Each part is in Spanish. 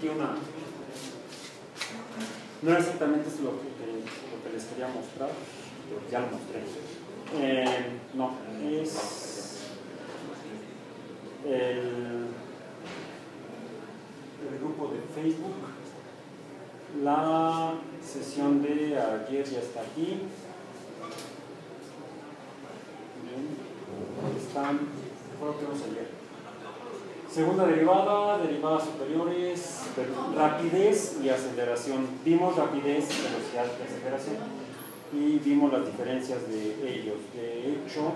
aquí una. No era exactamente eso lo que les quería mostrar, pero ya lo mostré. No, es el grupo de Facebook. La sesión de ayer ya está aquí. Están, fue lo que vimos ayer. Segunda derivada, derivadas superiores, rapidez y aceleración. Vimos rapidez, velocidad y aceleración y vimos las diferencias de ellos. De hecho,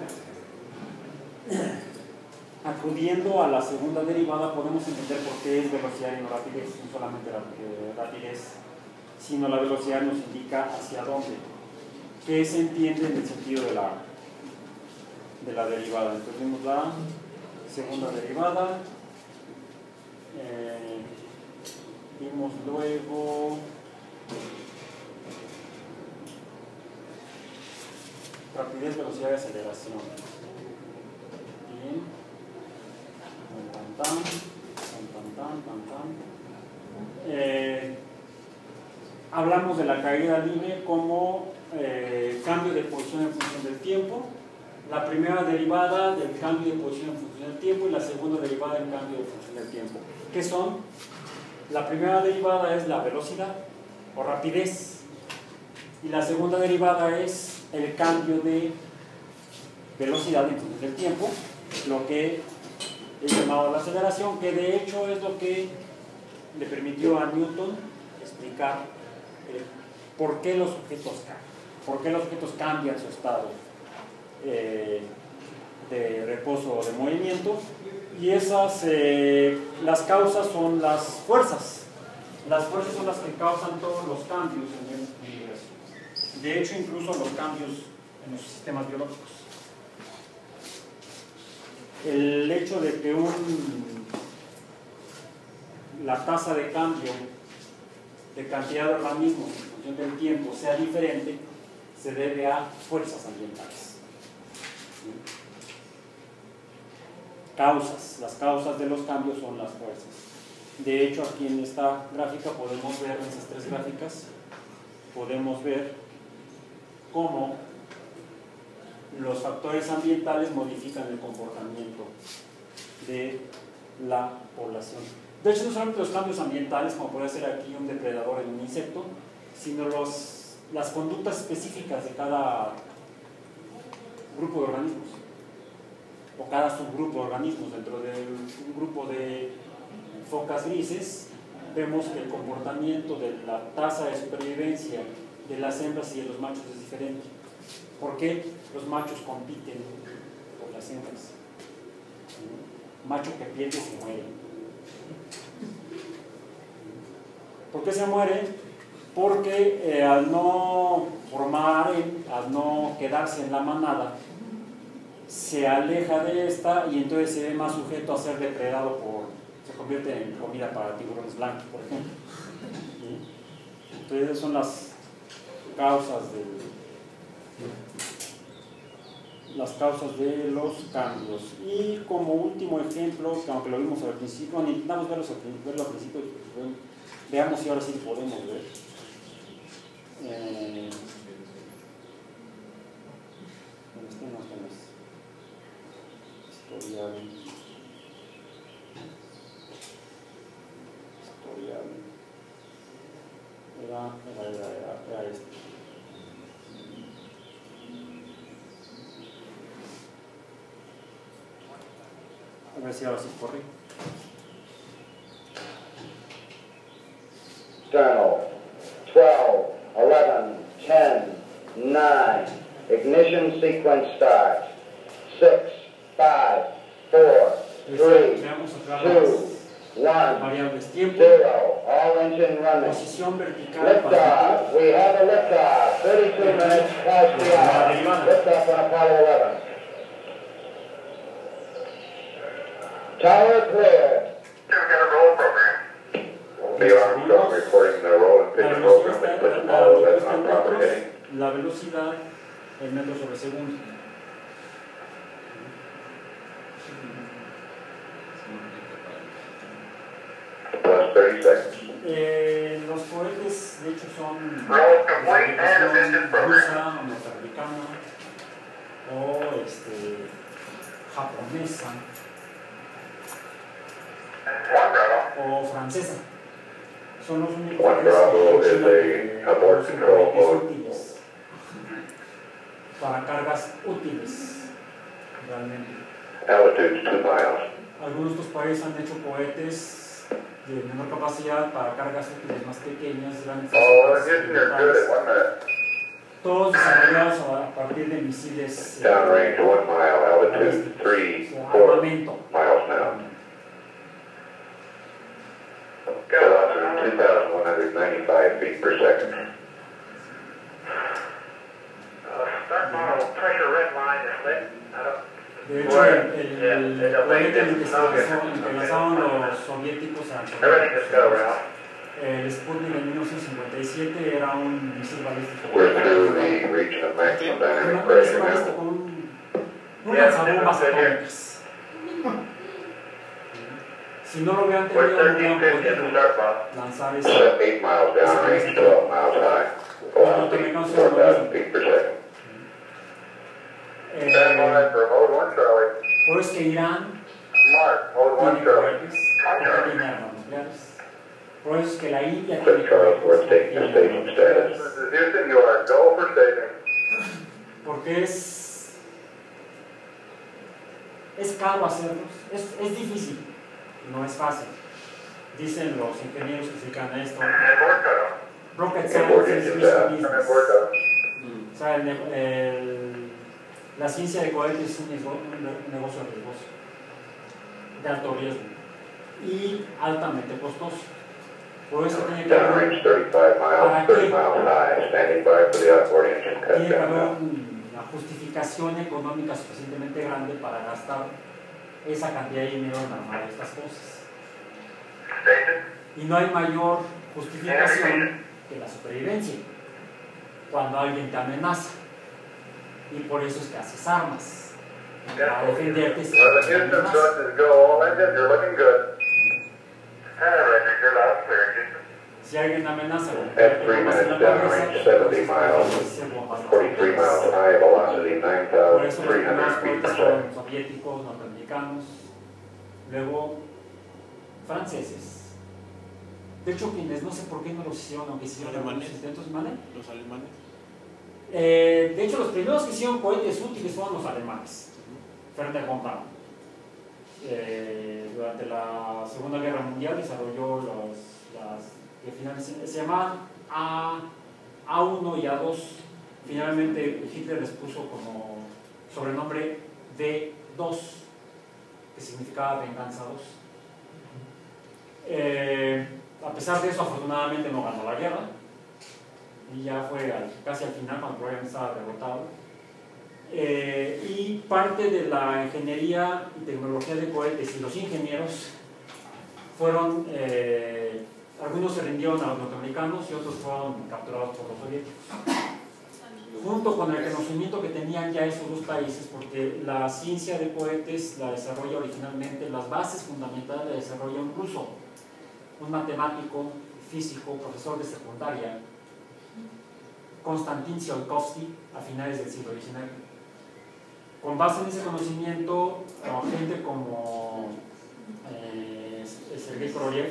acudiendo a la segunda derivada podemos entender por qué es velocidad y no rapidez, no solamente rapidez, sino la velocidad nos indica hacia dónde, qué se entiende en el sentido de la derivada. Entonces vimos la segunda derivada, vimos luego rapidez, velocidad y aceleración. Bien. Hablamos de la caída libre como cambio de posición en función del tiempo. La primera derivada del cambio de posición en función del tiempo y la segunda derivada del cambio de función del tiempo. ¿Qué son? La primera derivada es la velocidad o rapidez y la segunda derivada es el cambio de velocidad en función del tiempo, lo que es llamado la aceleración, que de hecho es lo que le permitió a Newton explicar por qué los objetos cambian su estado de reposo o de movimiento, y esas las causas son las fuerzas. Las fuerzas son las que causan todos los cambios en el universo. De hecho, incluso los cambios en los sistemas biológicos. El hecho de que la tasa de cambio de cantidad de organismos en función del tiempo sea diferente se debe a fuerzas ambientales. Las causas de los cambios son las fuerzas. De hecho, aquí en esta gráfica podemos ver, en esas tres gráficas, podemos ver cómo los factores ambientales modifican el comportamiento de la población. De hecho, no solamente los cambios ambientales, como puede ser aquí un depredador en un insecto, sino las conductas específicas de cada grupo de organismos o cada subgrupo de organismos. Dentro de un grupo de focas grises vemos que el comportamiento de la tasa de supervivencia de las hembras y de los machos es diferente. ¿Por qué? Los machos compiten por las hembras. Macho que pierde se muere. ¿Por qué se muere? Porque al no formar, al no quedarse en la manada, se aleja de esta y entonces se ve más sujeto a ser depredado se convierte en comida para tiburones blancos, por ejemplo. Entonces esas son las causas de los cambios. Y como último ejemplo, que aunque lo vimos al principio, intentamos verlo al principio, veamos si ahora sí podemos ver. Historial. Era este. A ver si ahora sí corre. External. 12, 11, 10, 9. Ignition sequence starts. 6, 5, 4, 3, 2, 1, variables tiempo, 0. All engine running. posición vertical, Liftoff. We have a liftoff. 32 minutes past the hour. Liftoff on Apollo 11. Tower clear. We've got a roll program. Neil Armstrong reporting the roll and pitch program that puts Apollo 11 on proper heading. La velocidad en metros sobre segundo. Plus 30 seconds. Los cohetes, de hecho, son de Roll complete and fabricación ignition program. rusa, norteamericana o japonesa One Bravo. o francesa. Son los únicos One Bravo is a abort control mode. útiles para cargas útiles realmente. Altitude 2 miles. Algunos de estos países han hecho cohetes de menor capacidad para cargas útiles más pequeñas, grandes. Oh, Houston, you're good at 1 minute. Todos desarrollados a partir de misiles Downrange 1 mile. Altitude 3, 4 armamento. miles now. Velocity 2,195 feet per second. Start model pressure red line is lit. De hecho, el cohete en el que se lanzaron los soviéticos Everything is go, Ralph. el Sputnik en 1957 era un misil balístico. We're through the region of maximum dynamic pressure now. Un lanzabombas atómicas. Si no lo hubieran tenido, We're no hubieran 1350 at the podido start box. lanzar ese. 8 miles downrange, 12 miles high. Velocity 4,000 feet per second. Stand by for hold 1 Charlie. Por eso es que Irán Mark, hold 1 tiene Charlie. cohetes, porque tiene armas nucleares. Por eso es que la India Sir tiene Charles, we're cohetes, taking the station status. This is Houston, you are go for staging. porque es caro hacerlos, es difícil, no es fácil. Dicen los ingenieros que se dedican a esto, And board cutoff. rocket Board science es engines risky out. And business. board cutoff. O sea, la ciencia de cohetes es un negocio riesgoso, de alto riesgo y altamente costoso. Por eso tiene que haber, Downrange 35 miles, 30 miles high. Standing by for the outboard engine cut tiene que down haber now. una justificación económica suficientemente grande para gastar esa cantidad de dinero en armar estas cosas. Station. Y no hay mayor justificación que la supervivencia, cuando alguien te amenaza. Y por eso es que haces armas, para defenderte si Well, the alguien te Houston amenaza. thrust is go. All engines, you're looking good. Roger, you're loud and clear, Houston. Si alguien te amenaza, At 3 minutes downrange, 70 miles, 43 miles high, velocity Por eso los 9,300 primeros feet per cohetes second. fueron soviéticos, norteamericanos, luego franceses. De hecho, quienes no sé por qué no los hicieron, aunque hicieron Alemanes. algunos intentos, ¿vale? Los alemanes. De hecho, los primeros que hicieron cohetes útiles fueron los alemanes, Werner von Braun. Durante la Segunda Guerra Mundial desarrolló las que finalmente se llamaban A1 y A2. Finalmente Hitler les puso como sobrenombre D2, que significaba venganza 2. A pesar de eso, afortunadamente no ganó la guerra y ya fue casi al final cuando probablemente estaba derrotado. Y parte de la ingeniería y tecnología de cohetes y los ingenieros fueron, algunos se rindieron a los norteamericanos y otros fueron capturados por los soviéticos, junto con el conocimiento que tenían ya esos dos países, porque la ciencia de cohetes la desarrolla originalmente, las bases fundamentales la desarrolla un ruso, un matemático, físico, profesor de secundaria, Konstantin Tsiolkovsky, a finales del siglo XIX. Con base en ese conocimiento, gente como Sergei Korolev,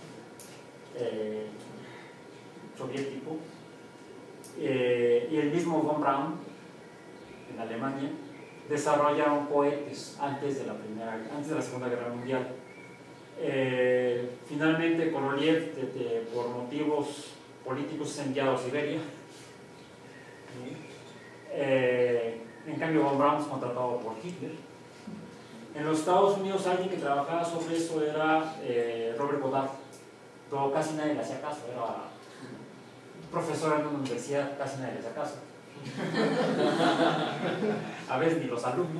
soviético, y el mismo von Braun, en Alemania, desarrollaron cohetes antes de la Segunda Guerra Mundial. Finalmente, Korolev, por motivos políticos, es enviado a Siberia. En cambio, von Braun es contratado por Hitler. En los Estados Unidos, alguien que trabajaba sobre eso era Robert Goddard, pero casi nadie le hacía caso. Era un profesor en una universidad, casi nadie le hacía caso. A veces ni los alumnos.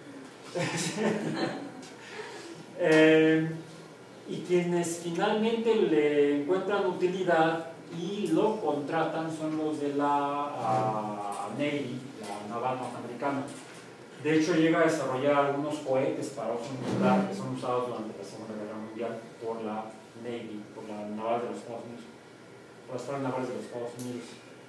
Y quienes finalmente le encuentran utilidad y lo contratan son los de la Navy, la naval norteamericana. De hecho, llega a desarrollar algunos cohetes para uso militar que son usados durante la Segunda Guerra Mundial por la Navy, por la naval de los los Estados Unidos, por las fuerzas navales de los Estados Unidos.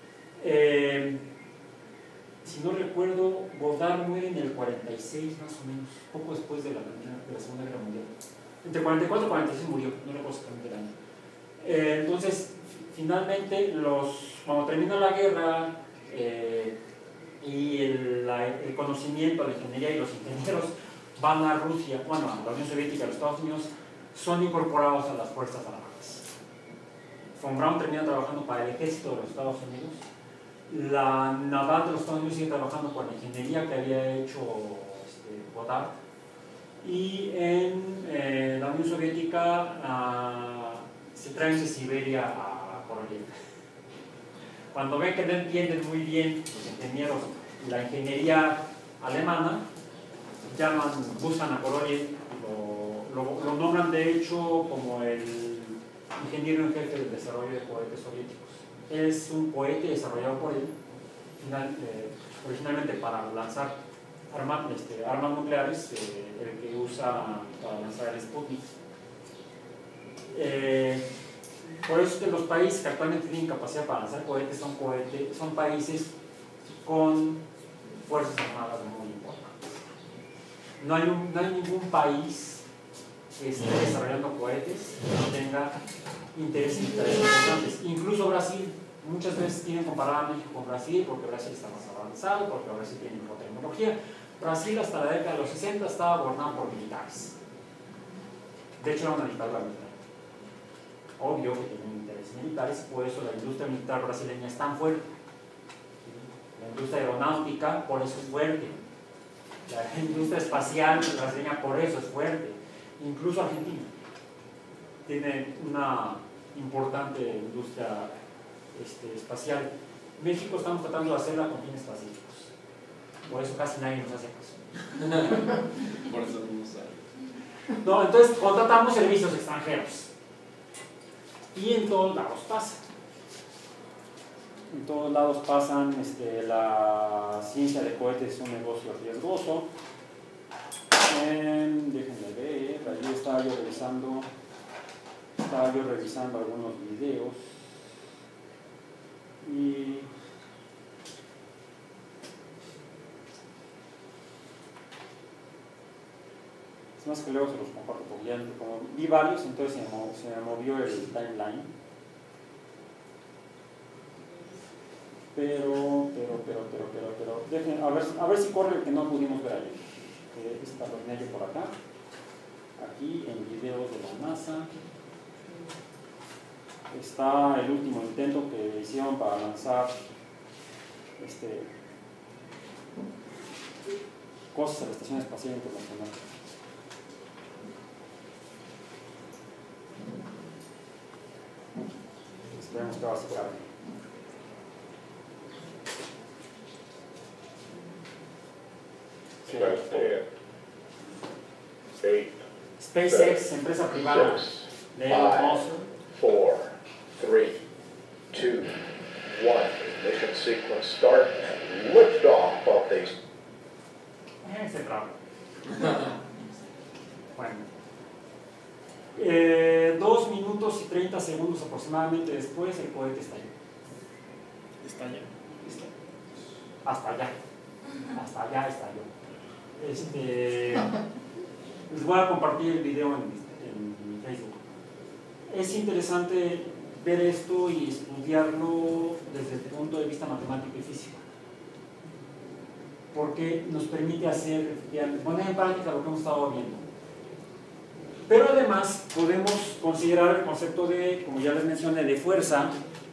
Si no recuerdo, Godard muere en el 46 más o menos, poco después de la Segunda Guerra Mundial. Entre 44 y 46 murió, no recuerdo exactamente el año. Entonces, finalmente, cuando termina la guerra y el conocimiento, la ingeniería y los ingenieros van a Rusia, bueno, a la Unión Soviética, a los Estados Unidos, son incorporados a las Fuerzas Armadas. Von Braun termina trabajando para el ejército de los Estados Unidos. La naval de los Estados Unidos sigue trabajando con la ingeniería que había hecho Godard. Y en la Unión Soviética se traen de Siberia a Korolev. Cuando ven que no entienden muy bien los ingenieros la ingeniería alemana, buscan a Korolev, lo nombran de hecho como el ingeniero en jefe del desarrollo de cohetes soviéticos. Es un cohete desarrollado por él, originalmente para lanzar armas nucleares, el que usa para lanzar el Sputnik. Por eso es que los países que actualmente tienen capacidad para lanzar cohetes son países con fuerzas armadas muy importantes. No hay ningún país que esté desarrollando cohetes que no tenga intereses militares importantes. Incluso Brasil, muchas veces quieren comparar a México con Brasil porque Brasil está más avanzado, porque Brasil tiene mejor tecnología. Brasil hasta la década de los 60 estaba gobernado por militares. De hecho era una dictadura militar. Obvio que tienen intereses militares, por eso la industria militar brasileña es tan fuerte. La industria aeronáutica por eso es fuerte. La industria espacial brasileña por eso es fuerte. Incluso Argentina tiene una importante industria espacial. México estamos tratando de hacerla con fines pacíficos. Por eso casi nadie nos hace caso. Por eso no sabe. No, entonces contratamos servicios extranjeros. Y en todos lados pasa. En todos lados pasan, la ciencia de cohetes es un negocio riesgoso. Déjenme ver, allí estaba yo revisando algunos videos. Y es más que luego se los comparto porque ya como vi varios, entonces se me movió el timeline. Pero dejen, a ver si corre el que no pudimos ver ayer. Esta lo tenía yo por acá. Aquí en videos de la NASA. Está el último intento que hicieron para lanzar cosas a la Estación Espacial Internacional. Esperemos que va a ser grave. SpaceX, empresa privada de Elon Musk. 4, 3, 2, 1. Ignition sequence start and lift off of these. Se traba. Bueno. 2 minutos y 30 segundos aproximadamente después el cohete estalló. ¿Estalla? Hasta allá estalló. Les voy a compartir el video en Facebook. Es interesante ver esto y estudiarlo desde el punto de vista matemático y físico, porque nos permite poner en práctica lo que hemos estado viendo. Pero además podemos considerar el concepto de, como ya les mencioné, de fuerza,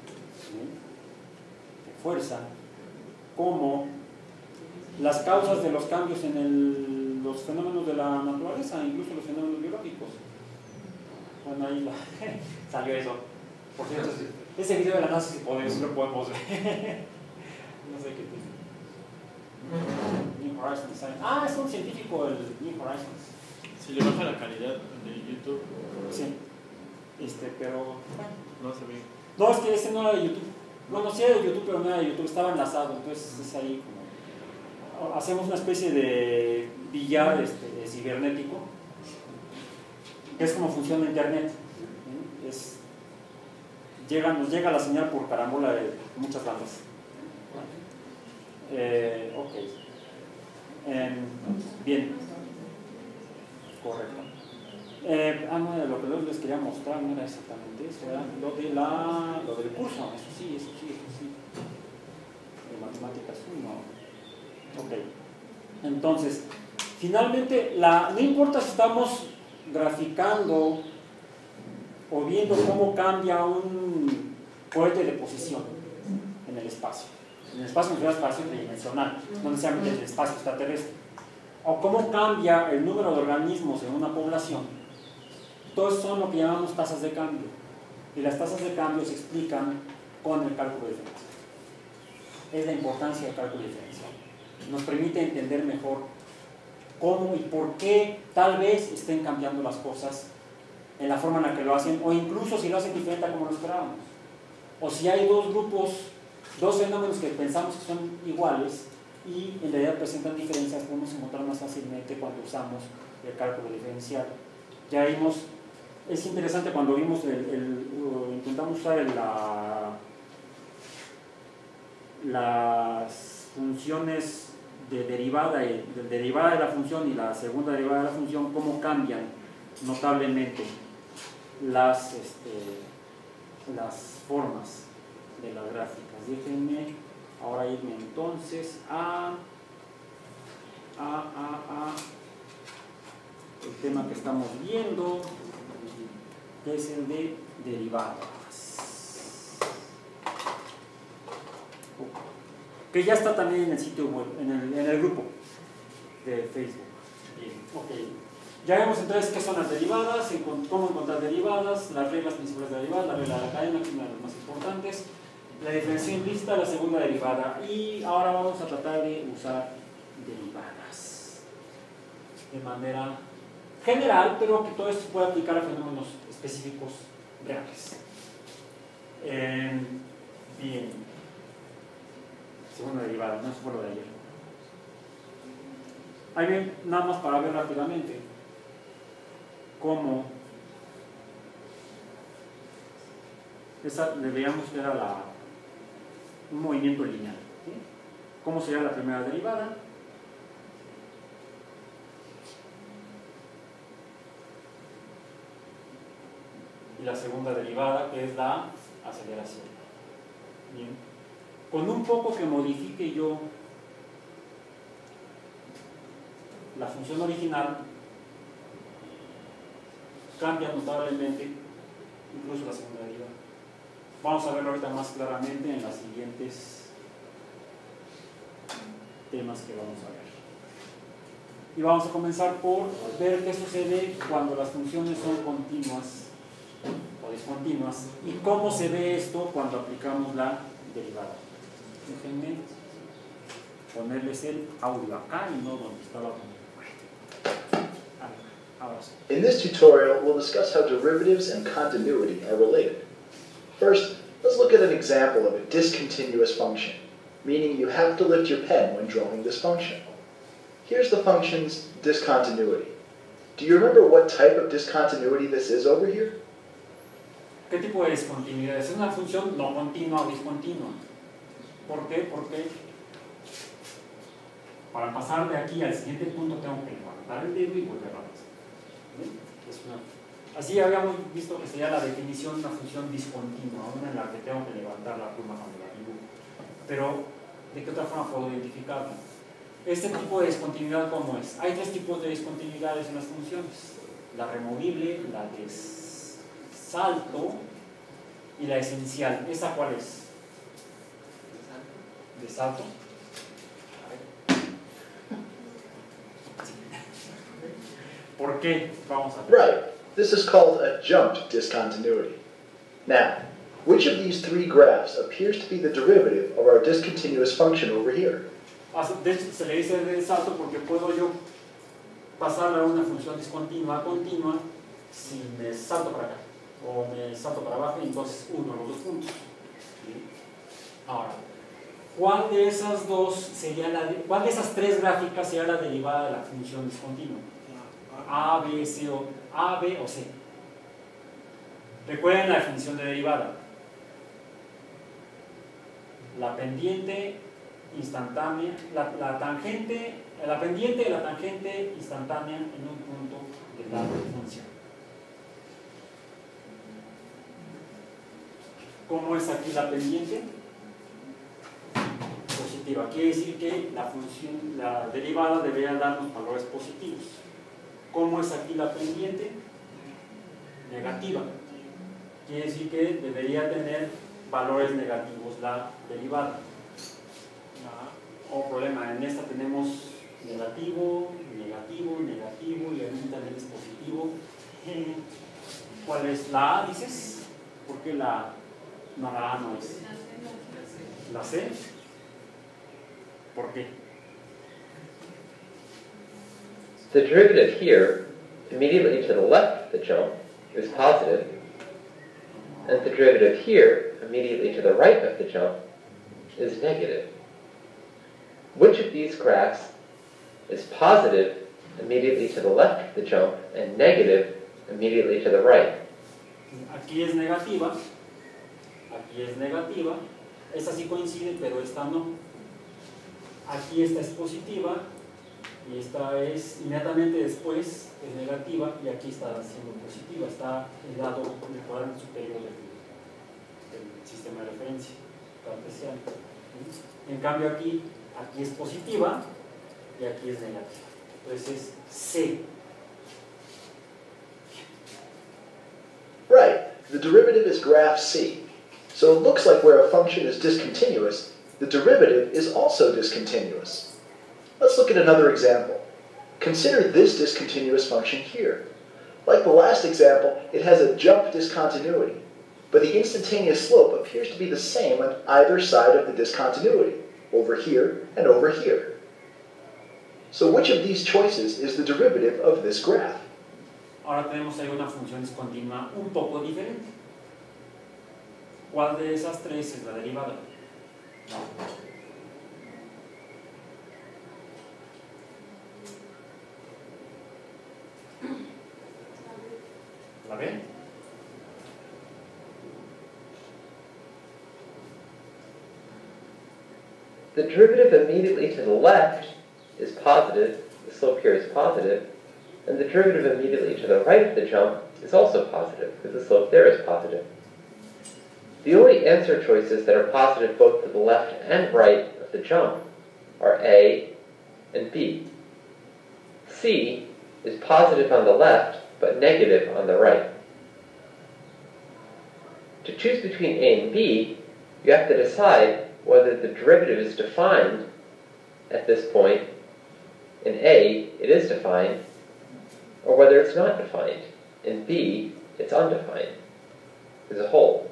como las causas de los cambios en los fenómenos de la naturaleza, incluso los fenómenos biológicos. Bueno, ahí salió eso. Por cierto, ese video de la NASA, si lo podemos ver. No sé qué tiene. New Horizons Design. Ah, es un científico el New Horizons. Si le baja la calidad de YouTube. Sí. Pero bueno. No se ve. No, es que ese no era de YouTube. Bueno, sí era de YouTube, pero no era de YouTube, estaba enlazado. Entonces es ahí como. Hacemos una especie de billar cibernético, que es como funciona Internet. nos llega la señal por carambola de muchas bandas. Ok. Bien. Correcto. No, lo que les quería mostrar no era exactamente eso, era lo del curso, eso sí. De matemáticas 1. Ok. Entonces, finalmente, no importa si estamos graficando o viendo cómo cambia un cohete de posición en el espacio. En el espacio es un espacio tridimensional, no necesariamente el espacio extraterrestre. O cómo cambia el número de organismos en una población. Todos son lo que llamamos tasas de cambio. Y las tasas de cambio se explican con el cálculo diferencial. Es la importancia del cálculo diferencial. Nos permite entender mejor cómo y por qué tal vez estén cambiando las cosas en la forma en la que lo hacen, o incluso si lo hacen diferente a como lo esperábamos. O si hay dos fenómenos que pensamos que son iguales y en realidad presentan diferencias, podemos encontrar más fácilmente cuando usamos el cálculo diferencial. Ya vimos, es interesante cuando vimos intentamos usar las funciones de derivada de la función y la segunda derivada de la función, cómo cambian notablemente las formas de las gráficas. Déjenme ahora irme entonces a el tema que estamos viendo, que es el de derivadas, que ya está también en el sitio web, en el grupo de Facebook. Bien, ok. Ya vemos entonces qué son las derivadas, cómo encontrar derivadas, las reglas principales de derivadas, la regla de la cadena, que es una de las más importantes, la diferencia implícita, la segunda derivada, y ahora vamos a tratar de usar derivadas de manera general, pero que todo esto se puede aplicar a fenómenos específicos reales. Bien, segunda derivada, no es por lo de ayer. Ahí bien, nada más para ver rápidamente cómo veíamos que era un movimiento lineal, ¿sí? ¿Cómo sería la primera derivada? Y la segunda derivada, que es la aceleración. Bien. Con un poco que modifique yo la función original, cambia notablemente incluso la segunda derivada. Vamos a verlo ahorita más claramente en los siguientes temas que vamos a ver. Y vamos a comenzar por ver qué sucede cuando las funciones son continuas o discontinuas y cómo se ve esto cuando aplicamos la derivada. Déjenme ponerles el audio acá y no donde estaba con. In this tutorial, we'll discuss how derivatives and continuity are related. First, let's look at an example of a discontinuous function, meaning you have to lift your pen when drawing this function. Here's the function's discontinuity. Do you remember what type of discontinuity this is over here? ¿Qué tipo de discontinuidad? Es una función no continua o discontinua. ¿Por qué? Porque para pasar de aquí al siguiente punto tengo que levantar el dedo y volver a pasar. Así habíamos visto que sería la definición de una función discontinua, una en la que tengo que levantar la pluma cuando la dibujo. Pero, ¿de qué otra forma puedo identificarla? Este tipo de discontinuidad, ¿cómo es? Hay tres tipos de discontinuidades en las funciones: la removible, la de salto y la esencial. ¿Esa cuál es? ¿De salto? ¿Por qué? Vamos a ver. Right. This is called a jumped discontinuity. Now, which of these three graphs appears to be the derivative of our discontinuous function over here? De hecho, se le dice de salto porque puedo yo pasarle a una función discontinua a continua si me salto para acá o me salto para abajo y entonces uno los dos puntos. ¿Sí? Ahora, ¿cuál de esas tres gráficas sería la derivada de la función discontinua? A, B, C o A, B o C. Recuerden la definición de derivada. la pendiente instantánea, la pendiente de la tangente instantánea en un punto de la función. ¿Cómo es aquí la pendiente? Positiva. Quiere decir que la derivada debería darnos valores positivos. ¿Cómo es aquí la pendiente? Negativa. Quiere decir que debería tener valores negativos la derivada. O problema, en esta tenemos negativo, negativo, negativo y aquí también es positivo. ¿Cuál es la A, dices? ¿Por qué la A no es? ¿La C? ¿Por qué? The derivative here, immediately to the left of the jump, is positive, and the derivative here, immediately to the right of the jump, is negative. Which of these graphs is positive immediately to the left of the jump and negative immediately to the right? Aquí es negativa, esta sí coincide, pero esta no. Aquí esta es positiva y esta es inmediatamente después es negativa y aquí está siendo positiva, está el lado del cuadrante superior del sistema de referencia cartesiano. En cambio aquí es positiva y aquí es negativa. Entonces es C. Right. The derivative is graph C. So it looks like where a function is discontinuous, the derivative is also discontinuous. Let's look at another example. Consider this discontinuous function here. Like the last example, it has a jump discontinuity, but the instantaneous slope appears to be the same on either side of the discontinuity, over here and over here. So which of these choices is the derivative of this graph? Ahora tenemos ahí una función discontinua un poco diferente. ¿Cuál de esas tres es la derivada? ¿La ven? The derivative immediately to the left is positive, the slope here is positive, and the derivative immediately to the right of the jump is also positive, because the slope there is positive. The only answer choices that are positive both to the left and right of the jump are A and B. C is positive on the left, but negative on the right. To choose between A and B, you have to decide whether the derivative is defined at this point. In A, it is defined, or whether it's not defined. In B, it's undefined. As a whole.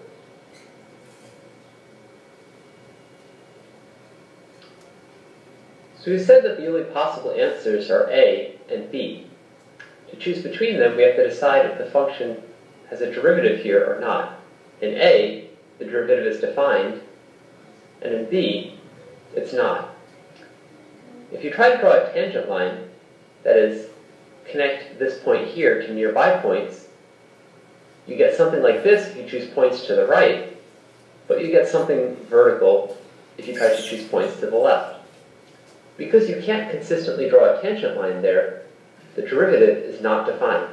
So we said that the only possible answers are A and B. To choose between them, we have to decide if the function has a derivative here or not. In A, the derivative is defined, and in B, it's not. If you try to draw a tangent line, that is, connect this point here to nearby points, you get something like this if you choose points to the right, but you get something vertical if you try to choose points to the left. Because you can't consistently draw a tangent line there, the derivative is not defined.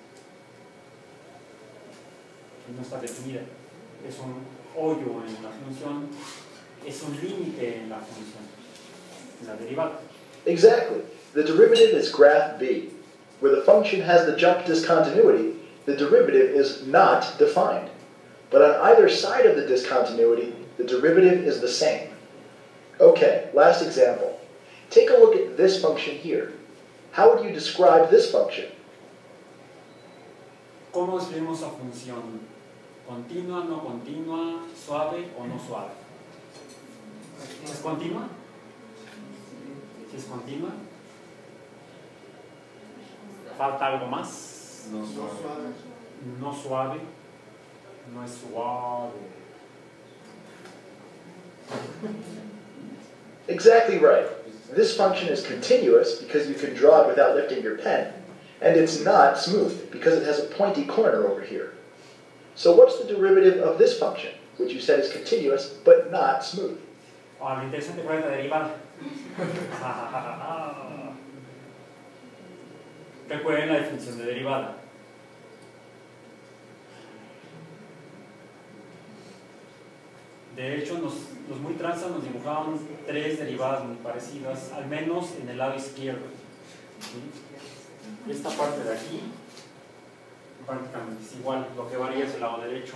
No está definida. Es un hoyo en la función, es un límite en la función, en la derivada. Exactly. The derivative is graph B. Where the function has the jump discontinuity, the derivative is not defined. But on either side of the discontinuity, the derivative is the same. Okay, last example. Take a look at this function here. How would you describe this function? ¿Cómo escribimos la función? ¿Continua, no continua, suave o no suave? ¿Es continua? ¿Sí es continua? ¿Falta algo más? No suave. No suave. No es suave. Exactly right. This function is continuous because you can draw it without lifting your pen, and it's not smooth because it has a pointy corner over here. So what's the derivative of this function, which you said is continuous but not smooth? Ah, lo interesante cuál es la derivada. Recuerden la definición de derivada. De hecho, los muy tranzas nos dibujaban tres derivadas muy parecidas, al menos en el lado izquierdo. ¿Sí? Esta parte de aquí prácticamente es igual, lo que varía es el lado derecho,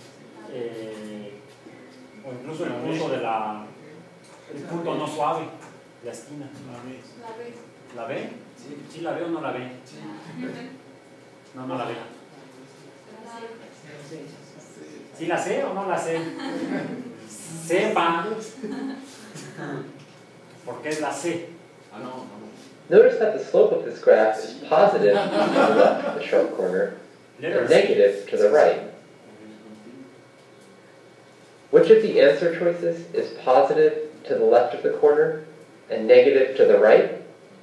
o incluso el punto el punto no suave, la esquina. ¿La ve? ¿Sí la ve o no la ve? No la ve. ¿Sí la sé o no la sé? Sepa. Porque es la C. Notice that the slope of this graph is positive to the left of the sharp corner and negative to the right. Which of the answer choices is positive to the left of the corner and negative to the right?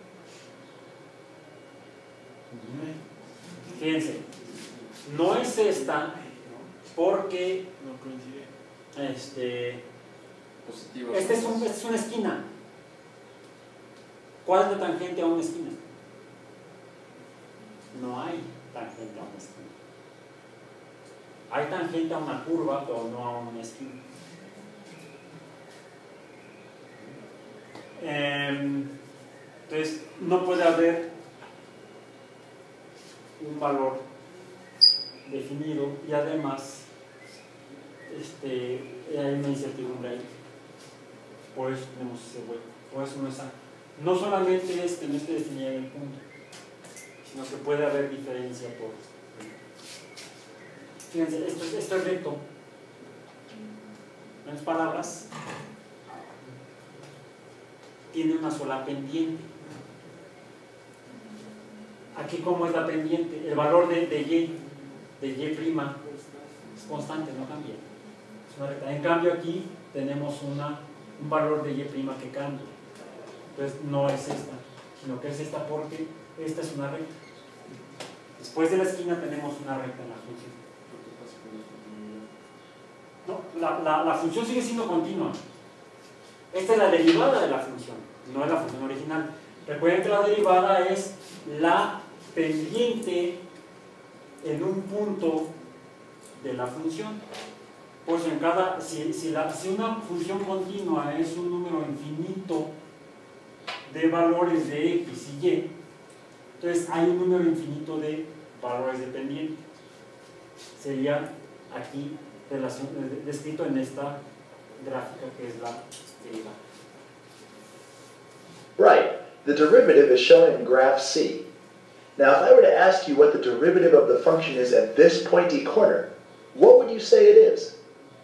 Fíjense, no es esta porque No coincide. Positivo. Esta es una esquina. ¿Cuál es la tangente a una esquina? No hay tangente a una esquina. Hay tangente a una curva, pero no a una esquina. Entonces, no puede haber un valor definido y además hay una incertidumbre ahí. Por eso tenemos ese hueco. Por eso no es A. No solamente no esté definido en el punto, sino que puede haber diferencia por. Fíjense, esto es recto. En otras palabras, tiene una sola pendiente. Aquí, ¿cómo es la pendiente? El valor de Y es constante, no cambia. Es una recta. En cambio, aquí tenemos un valor de Y' que cambia. Entonces, no es esta, sino que es esta porque esta es una recta. Después de la esquina tenemos una recta en la función. No, la función sigue siendo continua. Esta es la derivada de la función, no es la función original. Recuerden que la derivada es la pendiente en un punto de la función. Pues si una función continua es un número infinito de valores de X y Y, entonces hay un número infinito de valores de pendiente. Sería aquí descrito en esta gráfica que es la derivada. Right. The derivative is shown in graph C. Now, if I were to ask you what the derivative of the function is at this pointy corner, what would you say it is?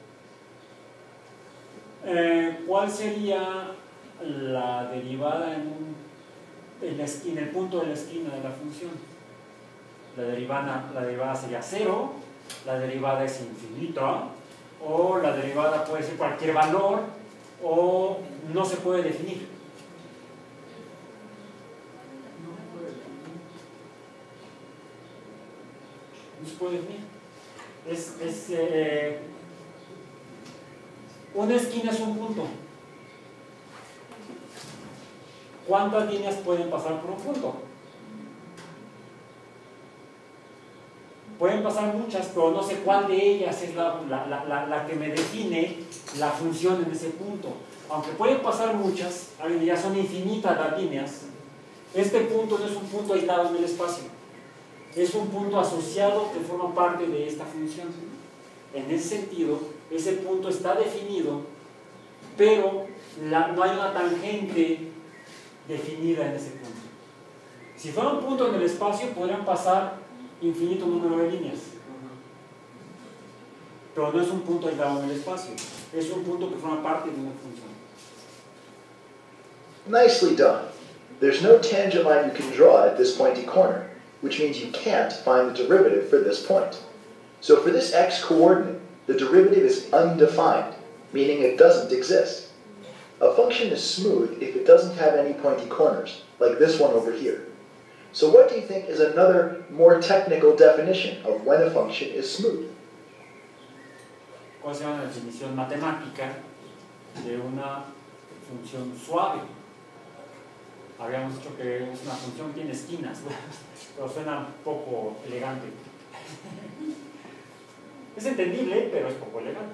¿Cuál sería la derivada en el punto de la esquina de la función? La derivada sería 0, la derivada es infinita, o la derivada puede ser cualquier valor, o no se puede definir. No se puede definir. Una esquina es un punto. ¿Cuántas líneas pueden pasar por un punto? Pueden pasar muchas, pero no sé cuál de ellas es la que me define la función en ese punto. Aunque pueden pasar muchas, ya son infinitas las líneas, este punto no es un punto aislado en el espacio. Es un punto asociado que forma parte de esta función. En ese sentido, ese punto está definido, pero no hay una tangente definida en ese punto. Si fuera un punto en el espacio, podrían pasar infinito número de líneas. Pero no es un punto aislado en el espacio. Es un punto que forma parte de una función. Nicely done. There's no tangent line you can draw at this pointy corner, which means you can't find the derivative for this point. So for this x coordinate, the derivative is undefined, meaning it doesn't exist. A function is smooth if it doesn't have any pointy corners, like this one over here. So what do you think is another, more technical definition of when a function is smooth? ¿Cuál sería una definición matemática de una función suave. Habíamos dicho que es una función que tiene esquinas, pero suena un poco elegante. Es entendible, pero es poco elegante.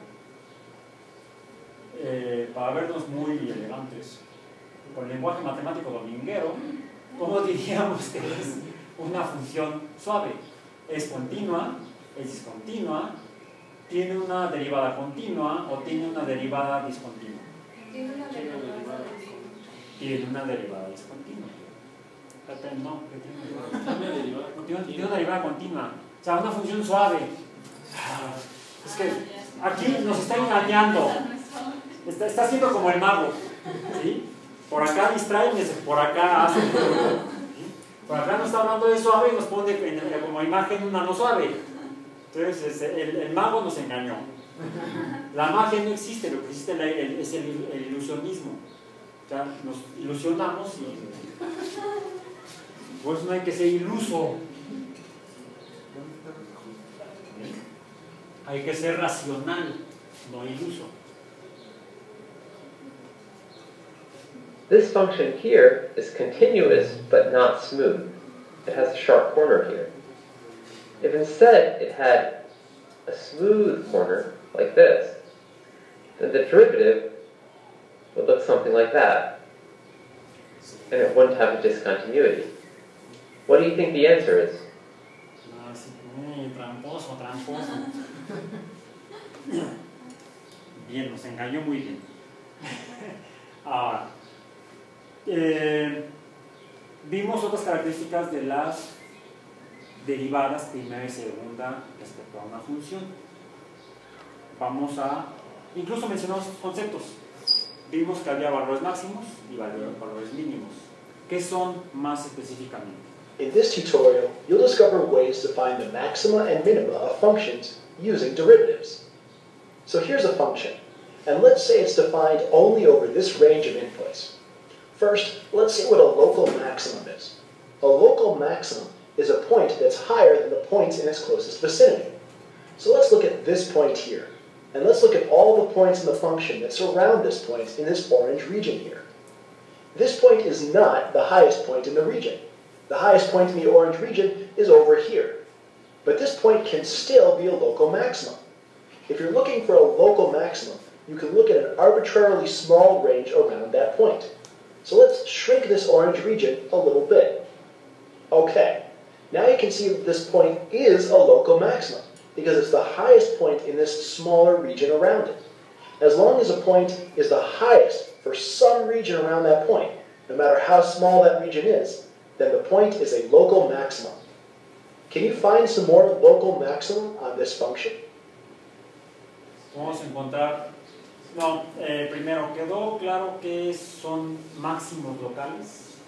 Para vernos muy elegantes, con el lenguaje matemático dominguero, ¿cómo diríamos que es una función suave? Es continua, es discontinua, tiene una derivada continua o tiene una derivada discontinua. Tiene una derivada. Tiene una derivada discontinua. No, que tiene una derivada continua. O sea, una función suave. Es que aquí nos está engañando. Está haciendo como el mago. ¿Sí? Por acá distrae, por acá hace. ¿Sí? Por acá nos está hablando de suave y nos pone como imagen una no suave. Entonces el mago nos engañó. La magia no existe, lo que existe es el ilusionismo. O sea, nos ilusionamos y por eso no hay que ser iluso. Hay que ser racional, no iluso. This function here is continuous but not smooth. It has a sharp corner here. If instead it had a smooth corner, like this, then the derivative would look something like that. And it wouldn't have a discontinuity. What do you think the answer is? Tramposo. Bien, nos engañó muy bien. Ahora, vimos otras características de las derivadas primera y segunda respecto a una función. Incluso mencionamos conceptos. Vimos que había valores máximos y valores mínimos. ¿Qué son más específicamente? In this tutorial, you'll discover ways to find the maxima and minima of functions using derivatives. So here's a function, and let's say it's defined only over this range of inputs. First, let's see what a local maximum is. A local maximum is a point that's higher than the points in its closest vicinity. So let's look at this point here, and let's look at all the points in the function that surround this point in this orange region here. This point is not the highest point in the region. The highest point in the orange region is over here. But this point can still be a local maximum. If you're looking for a local maximum, you can look at an arbitrarily small range around that point. So let's shrink this orange region a little bit. Okay, now you can see that this point is a local maximum because it's the highest point in this smaller region around it. As long as a point is the highest for some region around that point, no matter how small that region is, then the point is a local maximum. Can you find some more local maximum on this function? Vamos a encontrar... No, primero, ¿quedó claro que son máximos locales?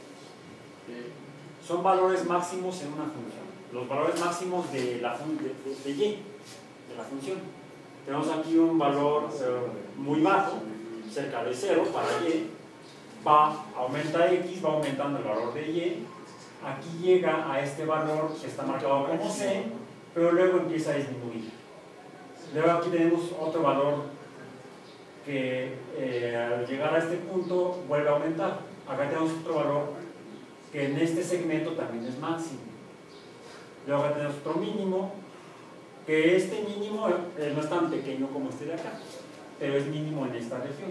Son valores máximos en una función. Los valores máximos de y, de la función. Tenemos aquí un valor muy bajo, cerca de 0 para y. Aumenta x, va aumentando el valor de y. Aquí llega a este valor que está marcado como c, pero luego empieza a disminuir. Luego aquí tenemos otro valor que al llegar a este punto vuelve a aumentar. Acá tenemos otro valor que en este segmento también es máximo. Luego acá tenemos otro mínimo, que este mínimo no es tan pequeño como este de acá, pero es mínimo en esta región.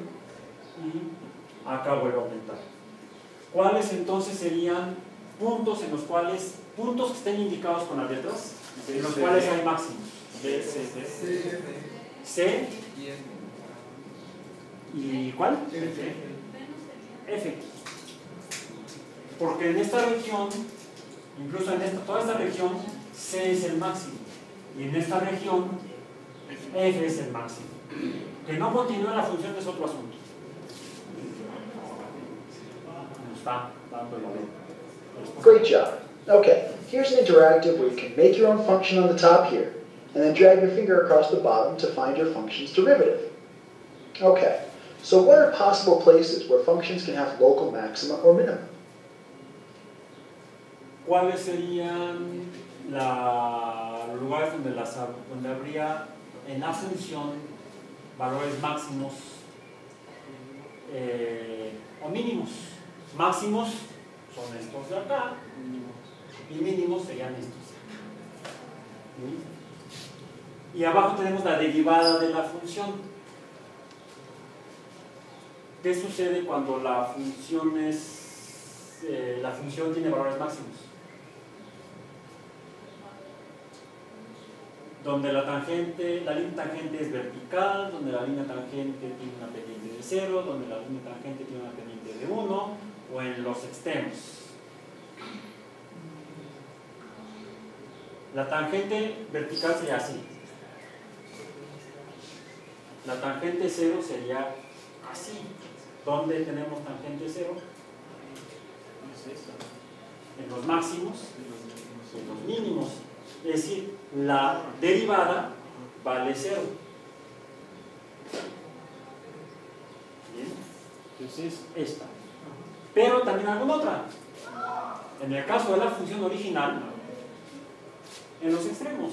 Y acá vuelve a aumentar. ¿Cuáles entonces serían puntos en los cuales, puntos que estén indicados con las letras, en los cuales hay máximos? B, C, D. C. ¿Y cuál? F. Porque en esta región, incluso en toda esta región, C es el máximo. Y en esta región, F es el máximo. Que no continúe la función es otro asunto. Nos está dando el valor. Great job. Okay, here's an interactive where you can make your own function on the top here, and then drag your finger across the bottom to find your function's derivative. Okay, so what are possible places where functions can have local maxima or minima? ¿Cuáles serían los lugares donde habría en la función valores máximos o mínimos. Máximos son estos de acá y mínimos serían estos. ¿Sí? Y abajo tenemos la derivada de la función. ¿Qué sucede cuando la función tiene valores máximos? Donde la línea tangente es vertical, donde la línea tangente tiene una pendiente de 0, donde la línea tangente tiene una pendiente de 1, o en los extremos. La tangente vertical sería así. La tangente 0 sería así. ¿Dónde tenemos tangente 0? En los máximos, en los mínimos. Es decir, la derivada vale 0. Bien, entonces esta. Pero también alguna otra. En el caso de la función original, en los extremos.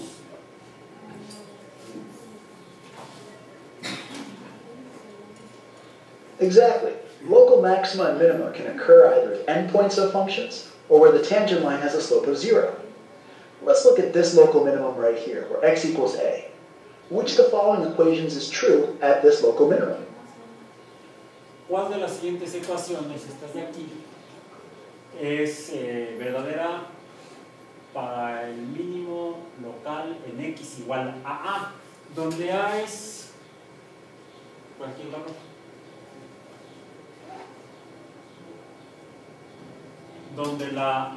Exactly. Local maxima and minima can occur either at endpoints of functions or where the tangent line has a slope of 0. Let's look at this local minimum right here, where x equals a. Which of the following equations is true at this local minimum? ¿Cuál de las siguientes ecuaciones, estas de aquí, es verdadera para el mínimo local en x igual a a? Donde a es cualquier valor. Donde la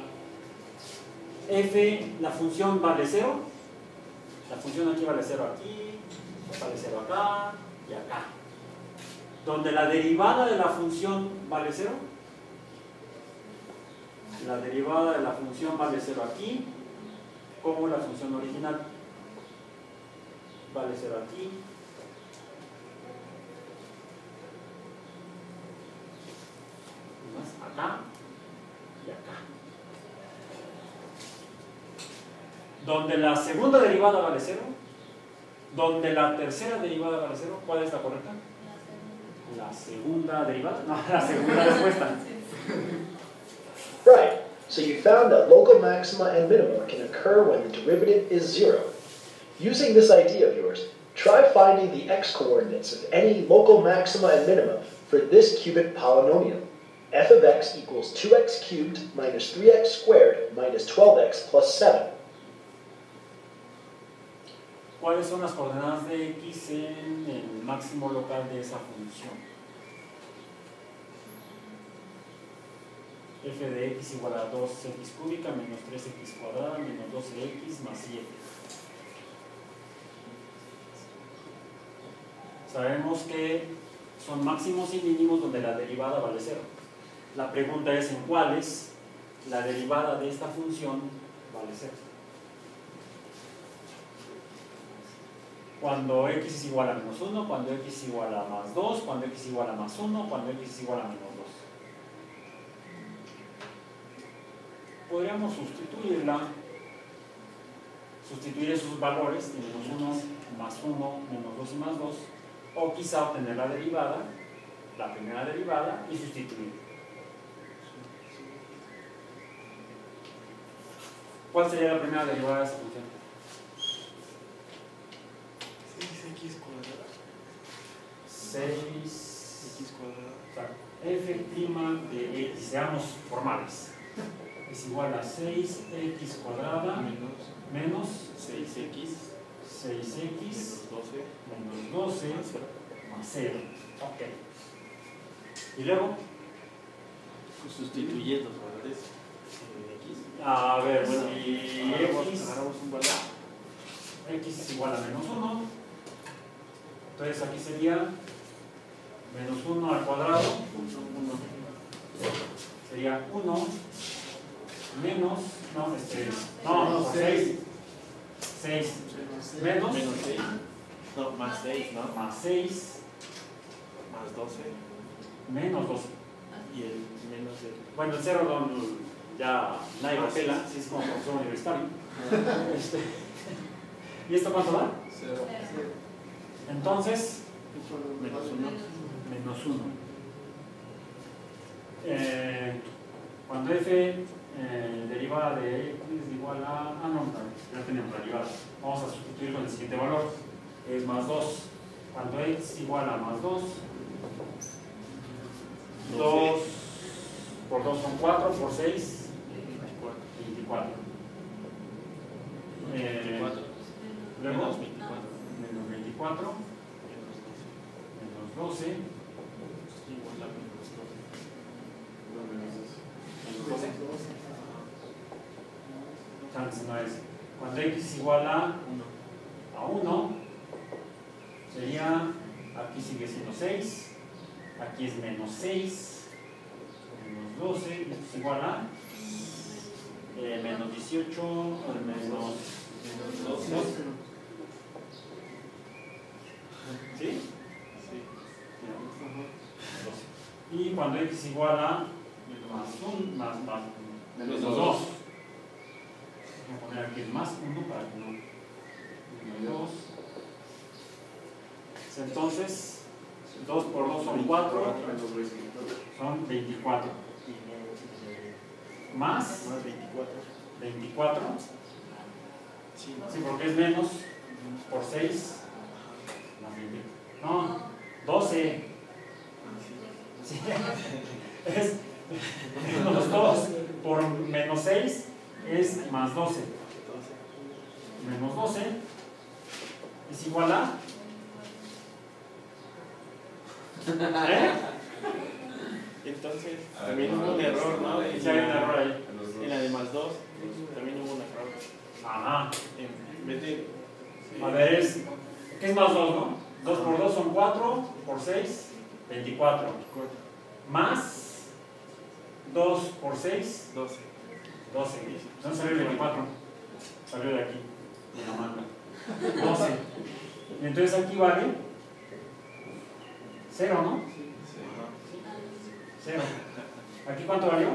f, la función vale 0, la función aquí vale 0 aquí, vale 0 acá y acá. Donde la derivada de la función vale 0, la derivada de la función vale 0 aquí, como la función original vale 0 aquí. Más acá y acá. Donde la segunda derivada vale 0, donde la tercera derivada vale 0, ¿cuál es la correcta? La segunda derivada, no, la segunda respuesta. Right. So you found that local maxima and minima can occur when the derivative is 0. Using this idea of yours, try finding the x-coordinates of any local maxima and minima for this cubic polynomial. F of x equals 2x cubed minus 3x squared minus 12x plus 7. ¿Cuáles son las coordenadas de x en el máximo local de esa función? F de x igual a 2x cúbica menos 3x cuadrada menos 12x más 7. Sabemos que son máximos y mínimos donde la derivada vale 0. La pregunta es en cuáles la derivada de esta función vale 0. Cuando x es igual a menos 1, cuando x es igual a más 2, cuando x es igual a más 1, cuando x es igual a menos 2. Podríamos sustituir esos valores, menos 1, más 1, menos 2 y más 2, o quizá obtener la derivada, la primera derivada, y sustituir. ¿Cuál sería la primera derivada de esa función? 6x cuadrado. 6x cuadrado. O sea, f' de x, seamos formales, es igual a 6x cuadrada menos 6x menos 12 más 0. Ok. Y luego, sustituyendo los valores en x. a ver, Bueno, si agarramos un valor. x es igual a menos 1, entonces aquí sería menos 1 al cuadrado, sería 1 menos, no, 6 menos 6, no, más 6, ¿no? más 6 Más 12 menos 12. y el menos el. Bueno, el 0 ya nadie lo pela, si es como profesor universitario. ¿Y esto cuánto da? 0. Entonces, Menos 1. menos 1. Cuando f derivada de x es igual a... Ah, no, ya tenemos la derivada. Vamos a sustituir con el siguiente valor. Es más 2. Cuando x es igual a más 2, 2 por 2 son 4, por 6, 24. Luego, Menos 24. menos 24, menos 12, Igual a menos 12. menos 12. Entonces no es. Cuando x es igual a 1, sería, aquí sigue siendo 6, aquí es menos 6, menos 12, esto es igual a menos 18, menos 12. ¿Sí? Sí. Y cuando x es igual a menos 2. Voy a poner aquí el más 1 para que no. Menos 2. Entonces, 2 por 2 son 4, son 24. Más 24. Sí, Sí, porque es menos por 6. No, 12. Sí. Es menos 2 por menos 6 es más 12. Menos 12 es igual a. Entonces, también hubo un error, ¿no? Sí, hay un error ahí. En la de más 2, también hubo un error. Ajá. En vez de. Sí. A ver, ¿qué es más 2, no? 2 por 2 son 4, por 6, 24. Más 2 por 6, 12. 12. ¿Dónde salió el 24? Salió de aquí, de la manga. 12. Y entonces aquí vale 0, ¿no? Sí. 0. ¿Aquí cuánto valió?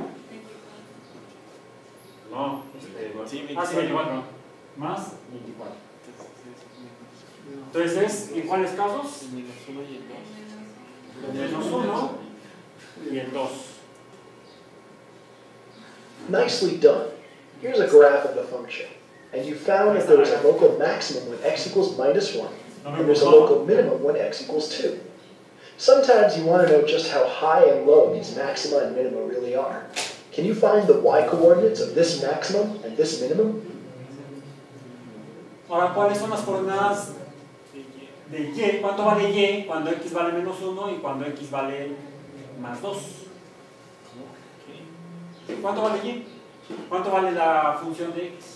No, Sí, sí, 24. Más 24. Entonces, ¿en cuáles casos? El menos 1 y el 2. El menos 1 y el 2. Nicely done. Here's a graph of the function. And you found that there is a local maximum when x equals -1, and there's a local minimum when x equals 2. Sometimes you want to know just how high and low these maxima and minima really are. Can you find the y-coordinates of this maximum and this minimum? Ahora, ¿cuáles son las coordenadas de y? ¿Cuánto vale y cuando x vale menos 1 y cuando x vale más 2? ¿Cuánto vale y? ¿Cuánto vale la función de x?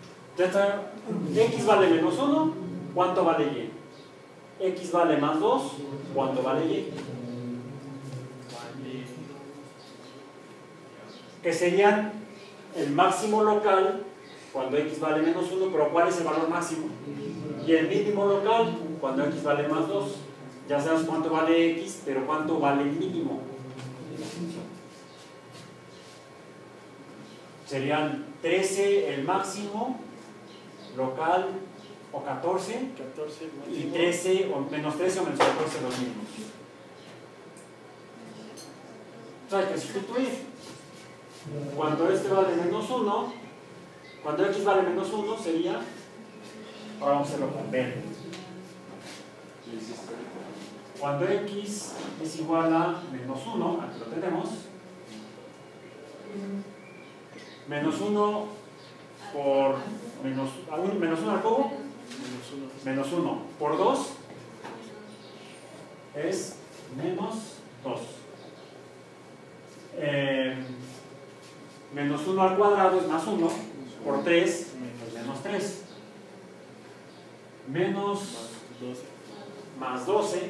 X vale menos 1, ¿cuánto vale y? X vale más 2, ¿cuánto vale y? Que serían el máximo local cuando x vale menos 1, pero ¿cuál es el valor máximo? Y el mínimo local cuando x vale más 2. Ya sabes cuánto vale x, pero ¿cuánto vale el mínimo? Serían 13 el máximo local o 14 y 13 o menos 13 o menos 14 los mínimos. Entonces hay que sustituir. Cuando este vale menos 1, cuando x vale menos 1 sería, ahora vamos a hacerlo con b. Cuando x es igual a menos 1, aquí lo tenemos, menos 1 por menos 1 al cubo, menos 1 por 2 es menos 2. Menos 1 al cuadrado es más 1, por 3 es menos 3. Menos más 12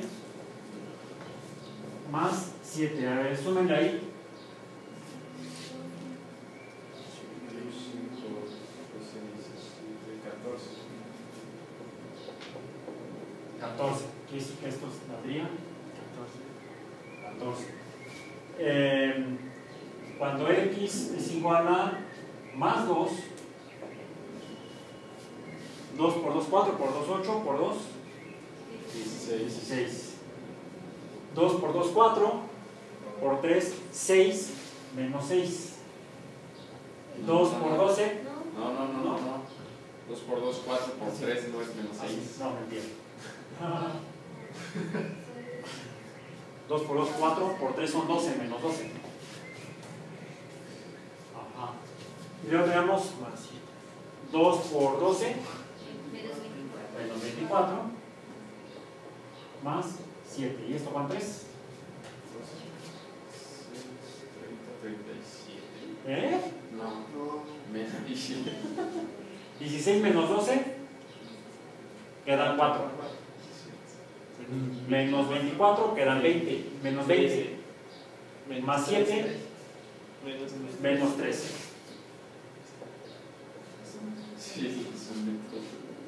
más 7. A ver, súmenle ahí. 14. ¿Qué es que esto saldría? 14. Cuando x es igual a más 2, 2 por 2, 4, por 2, 8, por 2, 16. 2 por 2, 4, por 3, 6 menos 6. 2 por 12. No. 2 por 2, 4 por 3 no es menos 6. No, mentira. 2 por 2, 4, por 3 son 12 menos 12. Ajá. Y luego tenemos 2 por 12 menos 24 más 7. ¿Y esto cuánto es? 37. ¿Eh? No. Menos 17. 16 menos 12 quedan 4. Menos 24 quedan 20. Menos 20 más 7 menos 13. Sí, son métodos.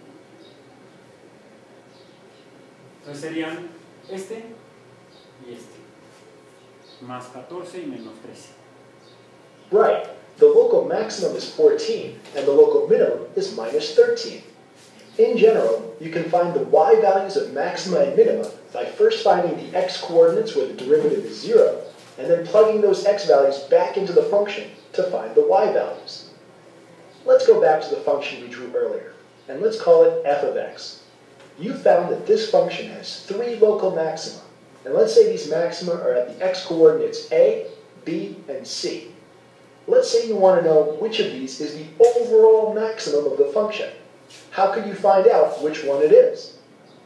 Entonces serían este y este. Más 14 y menos 13. Right. The local maximum is 14, and the local minimum is minus 13. In general, you can find the y values of maxima and minima by first finding the x coordinates where the derivative is 0, and then plugging those x values back into the function to find the y values. Let's go back to the function we drew earlier, and let's call it f of x. You found that this function has 3 local maxima, and let's say these maxima are at the x coordinates a, b, and c. Let's say you want to know which of these is the overall maximum of the function. How can you find out which one it is?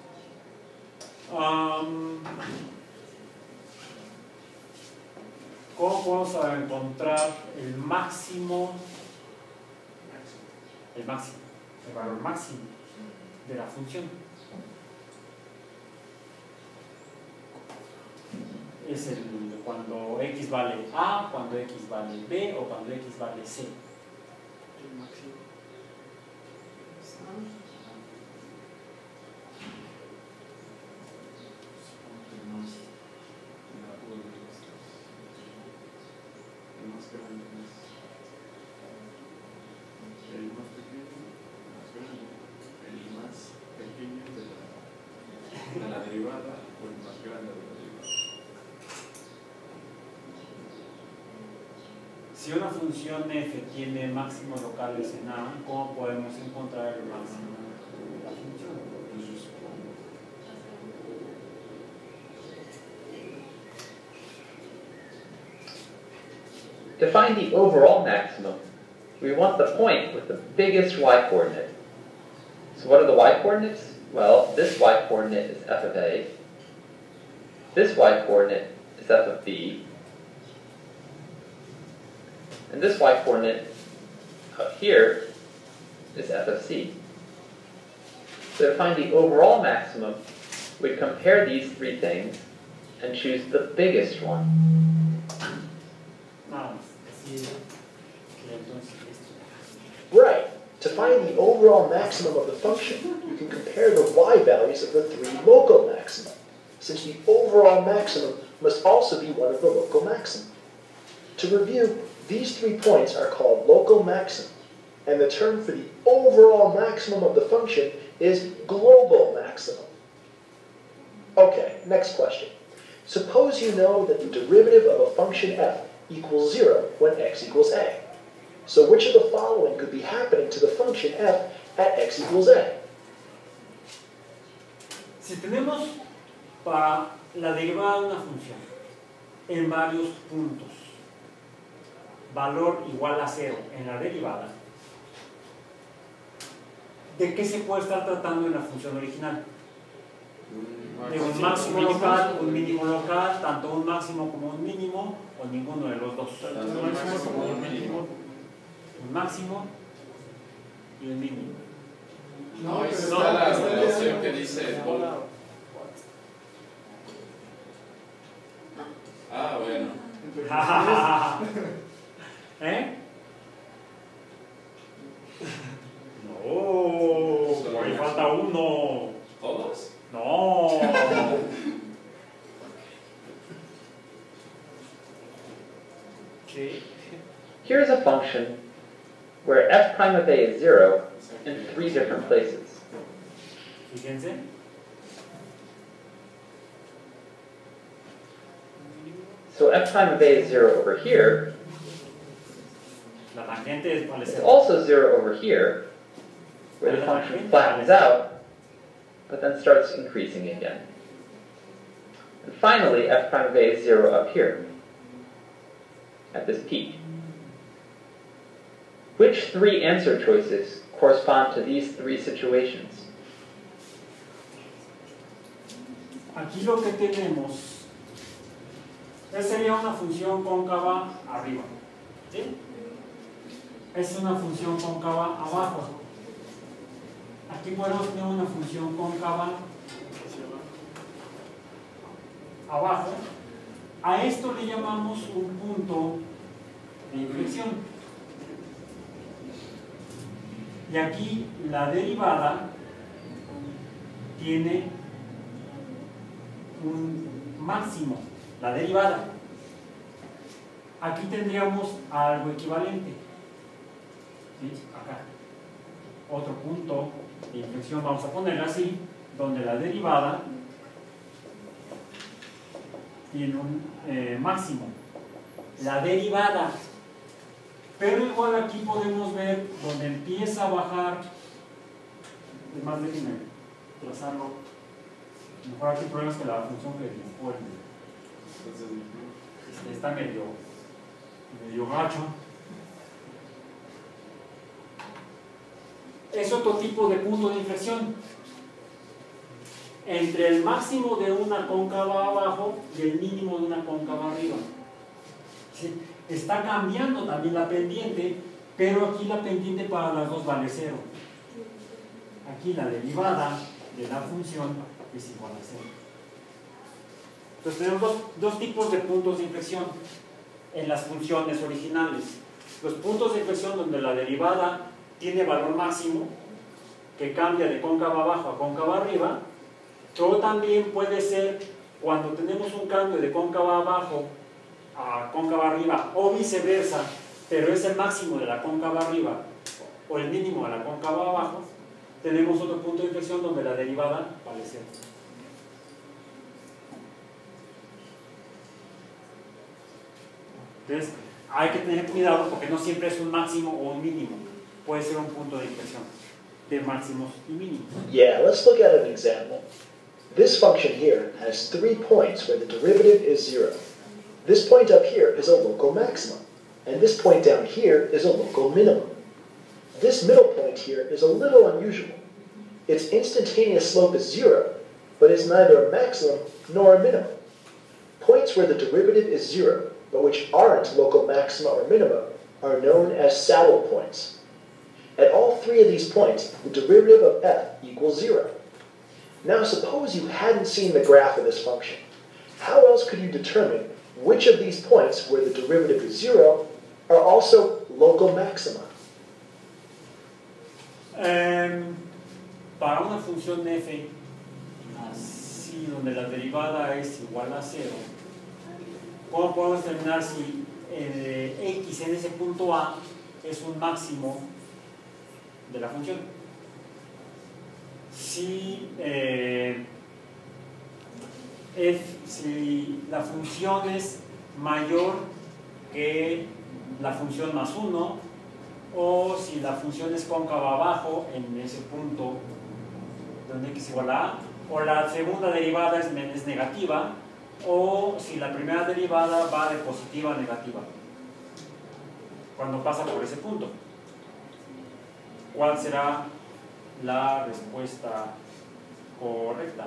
¿Cómo podemos encontrar el máximo? El valor máximo de la función. Es el cuando x vale a, cuando x vale b o cuando x vale c. El máximo. El más grande es el más pequeño, el más pequeño de la derivada o el más grande de la derivada. Si una función f tiene máximos locales en a, ¿cómo podemos encontrar el máximo de la función? To find the overall maximum, we want the point with the biggest y-coordinate. So what are the y-coordinates? Well, this y-coordinate is f of a. This y-coordinate is f of b. And this y-coordinate up here is f of c. So to find the overall maximum, we compare these 3 things and choose the biggest one. Right. To find the overall maximum of the function, you can compare the y values of the 3 local maxima, since the overall maximum must also be one of the local maxima. To review, these 3 points are called local maxima, and the term for the overall maximum of the function is global maximum. Okay, next question. Suppose you know that the derivative of a function f equals 0 when x equals a. So which of the following could be happening to the function f at x equals a? Si tenemos para la derivada de una función en varios puntos valor igual a 0 en la derivada, ¿de qué se puede estar tratando en la función original? De un máximo local, un mínimo local, tanto un máximo como un mínimo, o ninguno de los dos. Tanto un máximo como un mínimo. Un máximo y un mínimo. No, está la opción que dice bold. Ah, bueno. ¿Eh? No, ahí falta uno. ¿Todos? No. ¿Qué? Here's a function where f prime of a is 0 in 3 different places. Fíjense. So f prime of a is 0 over here. La tangente vale It's 0. also 0 over here, where the function flattens out, but then starts increasing again. And finally, f prime of a is 0 up here, at this peak. Which three answer choices correspond to these three situations? Aquí lo que tenemos sería una función cóncava arriba, ¿sí? Es una función cóncava abajo. Aquí podemos tener una función cóncava abajo. A esto le llamamos un punto de inflexión. Y aquí la derivada tiene un máximo, la derivada. Aquí tendríamos algo equivalente. ¿Sí? Acá. Otro punto de inflexión, vamos a ponerlo así, donde la derivada tiene un máximo. La derivada. Pero igual aquí podemos ver donde empieza a bajar. Además, déjenme trazarlo. Mejor aquí el problema es que la función que dibujó está medio gacho. Es otro tipo de punto de inflexión entre el máximo de una cóncava abajo y el mínimo de una cóncava arriba. ¿Sí? Está cambiando también la pendiente, pero aquí la pendiente para las dos vale 0. Aquí la derivada de la función es igual a 0. Entonces tenemos dos tipos de puntos de inflexión en las funciones originales. Los puntos de inflexión donde la derivada tiene valor máximo, que cambia de cóncava abajo a cóncava arriba, pero también puede ser cuando tenemos un cambio de cóncava abajo a cóncava arriba o viceversa, pero es el máximo de la cóncava arriba o el mínimo de la cóncava abajo, tenemos otro punto de inflexión donde la derivada vale 0. Entonces hay que tener cuidado porque no siempre es un máximo o un mínimo, puede ser un punto de inflexión de máximos y mínimos. Yeah, let's look at an example. This function here has 3 points where the derivative is 0. This point up here is a local maximum, and this point down here is a local minimum. This middle point here is a little unusual. Its instantaneous slope is 0, but it's neither a maximum nor a minimum. Points where the derivative is 0, but which aren't local maxima or minima, are known as saddle points. At all 3 of these points, the derivative of f equals 0. Now suppose you hadn't seen the graph of this function. How else could you determine which of these points where the derivative is 0 are also local maxima? Para una función f así donde la derivada es igual a 0, ¿cómo podemos determinar si x en ese punto A es un máximo de la función? Si la función es mayor que la función más 1, o si la función es cóncava abajo en ese punto donde x igual a A, o la segunda derivada es negativa, o si la primera derivada va de positiva a negativa cuando pasa por ese punto. ¿Cuál será la respuesta correcta?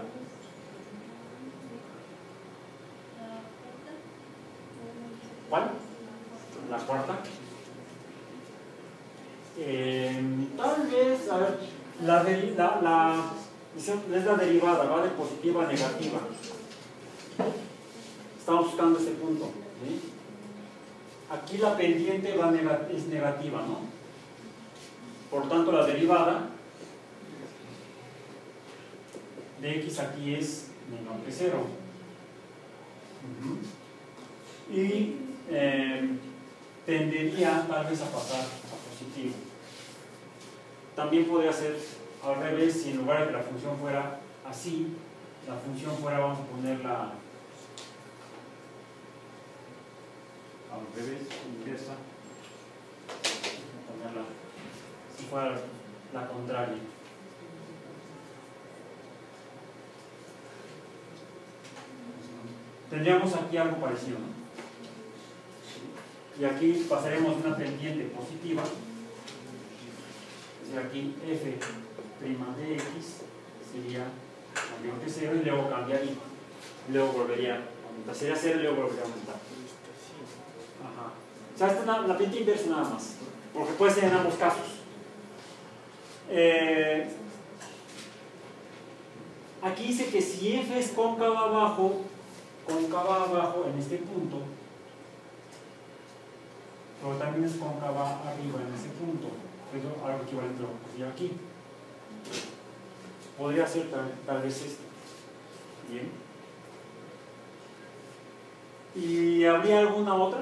¿Cuál? ¿La cuarta? Tal vez, a ver, es la derivada, va de positiva a negativa. Estamos buscando ese punto, ¿sí? Aquí la pendiente es negativa, ¿no? Por tanto, la derivada de x aquí es menor que 0. Y tendería tal vez a pasar a positivo. También podría ser al revés, si en lugar de que la función fuera así, la función fuera, vamos a ponerla al revés, inversa, ponerla, si fuera la contraria. Tendríamos aquí algo parecido, ¿no? Y aquí pasaremos una pendiente positiva, es decir, aquí f' de x sería mayor que 0 y luego cambiaría, luego volvería a aumentar, sería 0 y luego volvería a aumentar. Ajá. O sea, esta es la pendiente inversa nada más, porque puede ser en ambos casos. Aquí dice que si f es cóncava abajo en este punto, pero también es cóncava arriba en ese punto, es algo equivalente a lo que pusieron aquí. Podría ser tal vez esto. Bien. ¿Y habría alguna otra?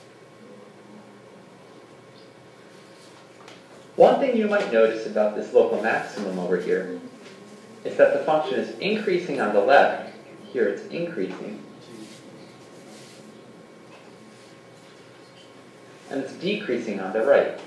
One thing you might notice about this local maximum over here is that the function is increasing on the left. Here it's increasing. And it's decreasing on the right.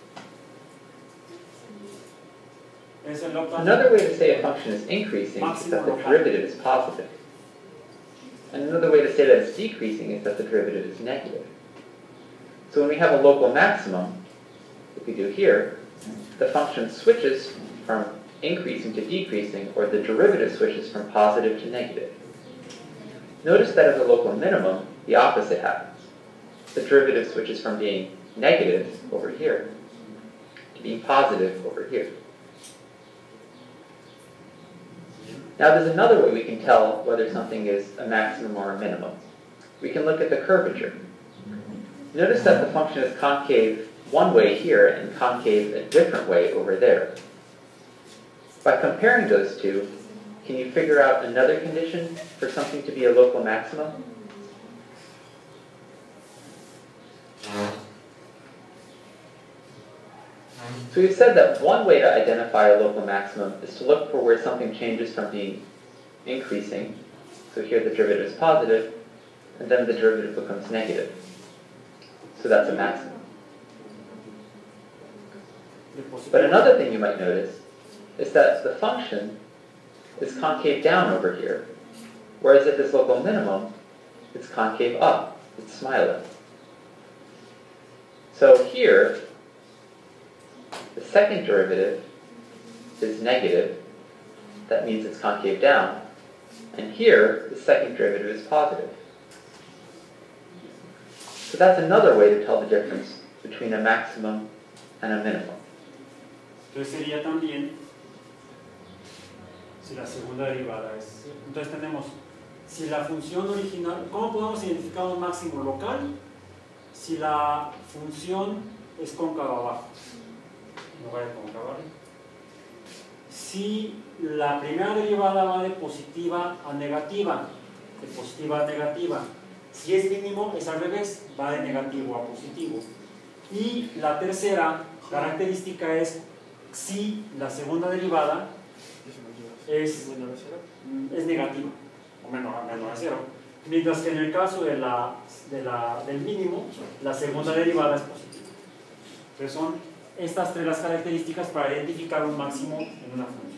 Another way to say a function is increasing is that the derivative is positive. And another way to say that it's decreasing is that the derivative is negative. So when we have a local maximum, like we do here, the function switches from increasing to decreasing, or the derivative switches from positive to negative. Notice that at the local minimum, the opposite happens. The derivative switches from being negative over here to being positive over here. Now there's another way we can tell whether something is a maximum or a minimum. We can look at the curvature. Notice that the function is concave one way here and concave a different way over there. By comparing those two, can you figure out another condition for something to be a local maximum? So we've said that one way to identify a local maximum is to look for where something changes from being increasing. So here the derivative is positive, and then the derivative becomes negative. So that's a maximum. But another thing you might notice is that the function is concave down over here, whereas at this local minimum, it's concave up, it's smiling. So here, the second derivative is negative, that means it's concave down, and here, the second derivative is positive. So that's another way to tell the difference between a maximum and a minimum. Entonces sería también si la segunda derivada es... Entonces tenemos, si la función original... ¿Cómo podemos identificar un máximo local? Si la función es cóncava abajo, en lugar de cóncava arriba. Si la primera derivada va de positiva a negativa, de positiva a negativa. Si es mínimo, es al revés, va de negativo a positivo. Y la tercera característica es si la segunda derivada es negativa, o menor a cero. Mientras que en el caso del mínimo, la segunda derivada es positiva. Entonces son estas tres las características para identificar un máximo en una función.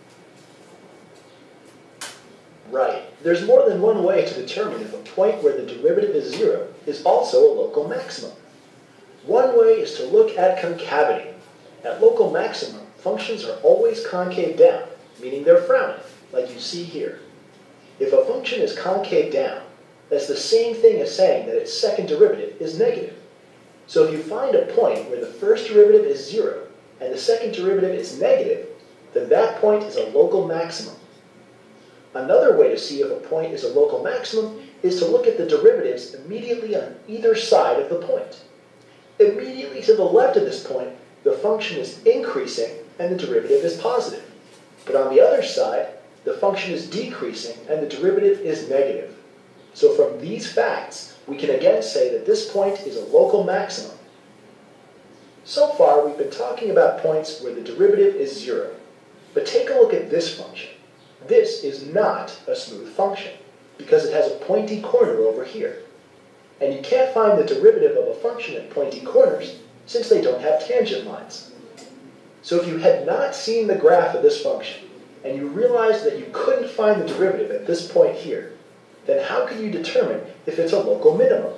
Right. There's more than one way to determine if a point where the derivative is zero is also a local maximum. One way is to look at concavity. At local maximum, functions are always concave down, meaning they're frowning, like you see here. If a function is concave down, that's the same thing as saying that its second derivative is negative. So if you find a point where the first derivative is zero and the second derivative is negative, then that point is a local maximum. Another way to see if a point is a local maximum is to look at the derivatives immediately on either side of the point. Immediately to the left of this point, the function is increasing and the derivative is positive. But on the other side, the function is decreasing and the derivative is negative. So from these facts, we can again say that this point is a local maximum. So far, we've been talking about points where the derivative is zero. But take a look at this function. This is not a smooth function because it has a pointy corner over here. And you can't find the derivative of a function at pointy corners since they don't have tangent lines. So if you had not seen the graph of this function, and you realized that you couldn't find the derivative at this point here, then how could you determine if it's a local minimum?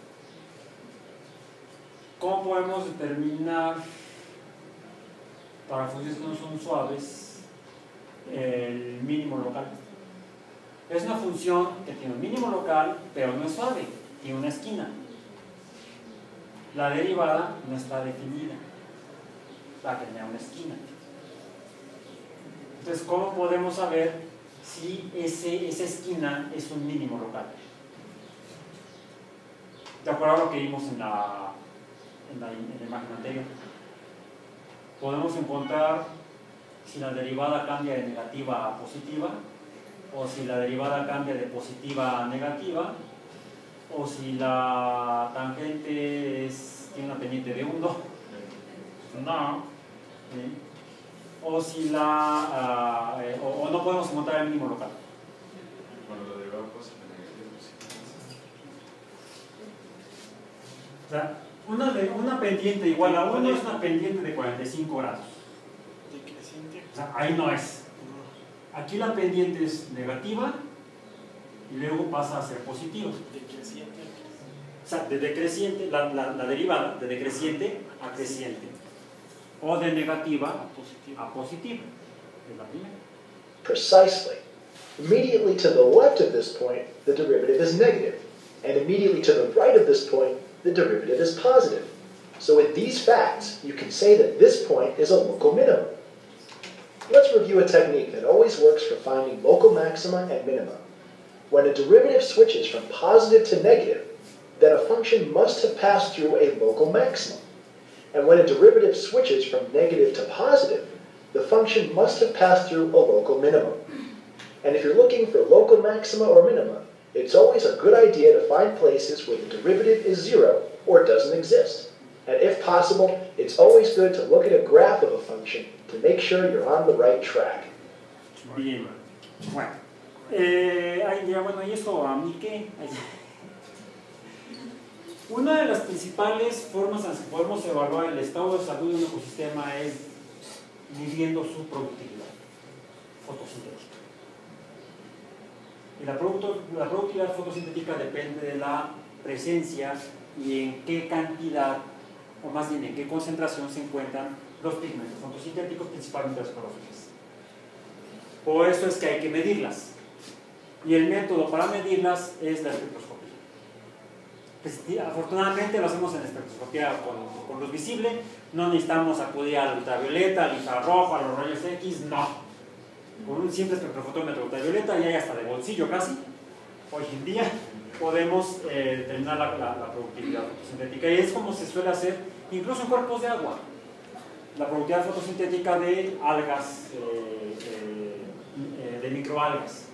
¿Cómo podemos determinar, para funciones que no son suaves, el mínimo local? Es una función que tiene un mínimo local, pero no es suave, tiene una esquina. La derivada no está definida, va a tener una esquina. Entonces, ¿cómo podemos saber si esa esquina es un mínimo local? De acuerdo a lo que vimos en la imagen anterior. Podemos encontrar si la derivada cambia de negativa a positiva, o si la derivada cambia de positiva a negativa, o si la tangente tiene una pendiente de 1, no, ¿sí? O si o no podemos encontrar el mínimo local. Cuando la derivada pasa de negativo, sí. O sea, una pendiente igual a 1 es una pendiente de 45 grados. Decreciente. O sea, ahí no es. Aquí la pendiente es negativa y luego pasa a ser positiva. Decreciente. O sea, de decreciente, la derivada de decreciente a creciente. O de negativa a positiva. Es la primera. Precisely. Immediately to the left of this point, the derivative is negative. And immediately to the right of this point, the derivative is positive. So with these facts, you can say that this point is a local minimum. Let's review a technique that always works for finding local maxima and minima. When a derivative switches from positive to negative, then a function must have passed through a local maximum. And when a derivative switches from negative to positive, the function must have passed through a local minimum. And if you're looking for local maxima or minima, it's always a good idea to find places where the derivative is 0 or doesn't exist. And if possible, it's always good to look at a graph of a function to make sure you're on the right track. Bien. Bueno. Ay, ya, bueno, ¿y eso a mí qué? Una de las principales formas en las que podemos evaluar el estado de salud de un ecosistema es midiendo su productividad fotosintética. Y la productividad fotosintética depende de la presencia y en qué cantidad, o más bien en qué concentración se encuentran los pigmentos fotosintéticos, principalmente las clorofillas. Por eso es que hay que medirlas. Y el método para medirlas es la espectroscopía. Pues, afortunadamente lo hacemos en espectroscopía con luz visible, no necesitamos acudir al ultravioleta, al infrarrojo, a los rayos X, no. Con un simple espectrofotómetro ultravioleta, y hay hasta de bolsillo casi, hoy en día podemos determinar la productividad fotosintética, y es como se suele hacer incluso en cuerpos de agua. La productividad fotosintética de algas, de microalgas.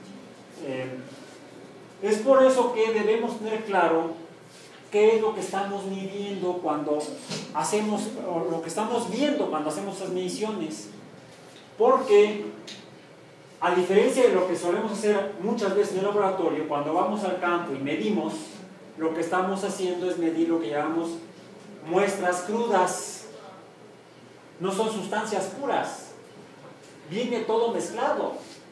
Es por eso que debemos tener claro qué es lo que estamos midiendo cuando hacemos, o lo que estamos viendo cuando hacemos esas mediciones, porque a diferencia de lo que solemos hacer muchas veces en el laboratorio, cuando vamos al campo y medimos, lo que estamos haciendo es medir lo que llamamos muestras crudas. No son sustancias puras, viene todo mezclado.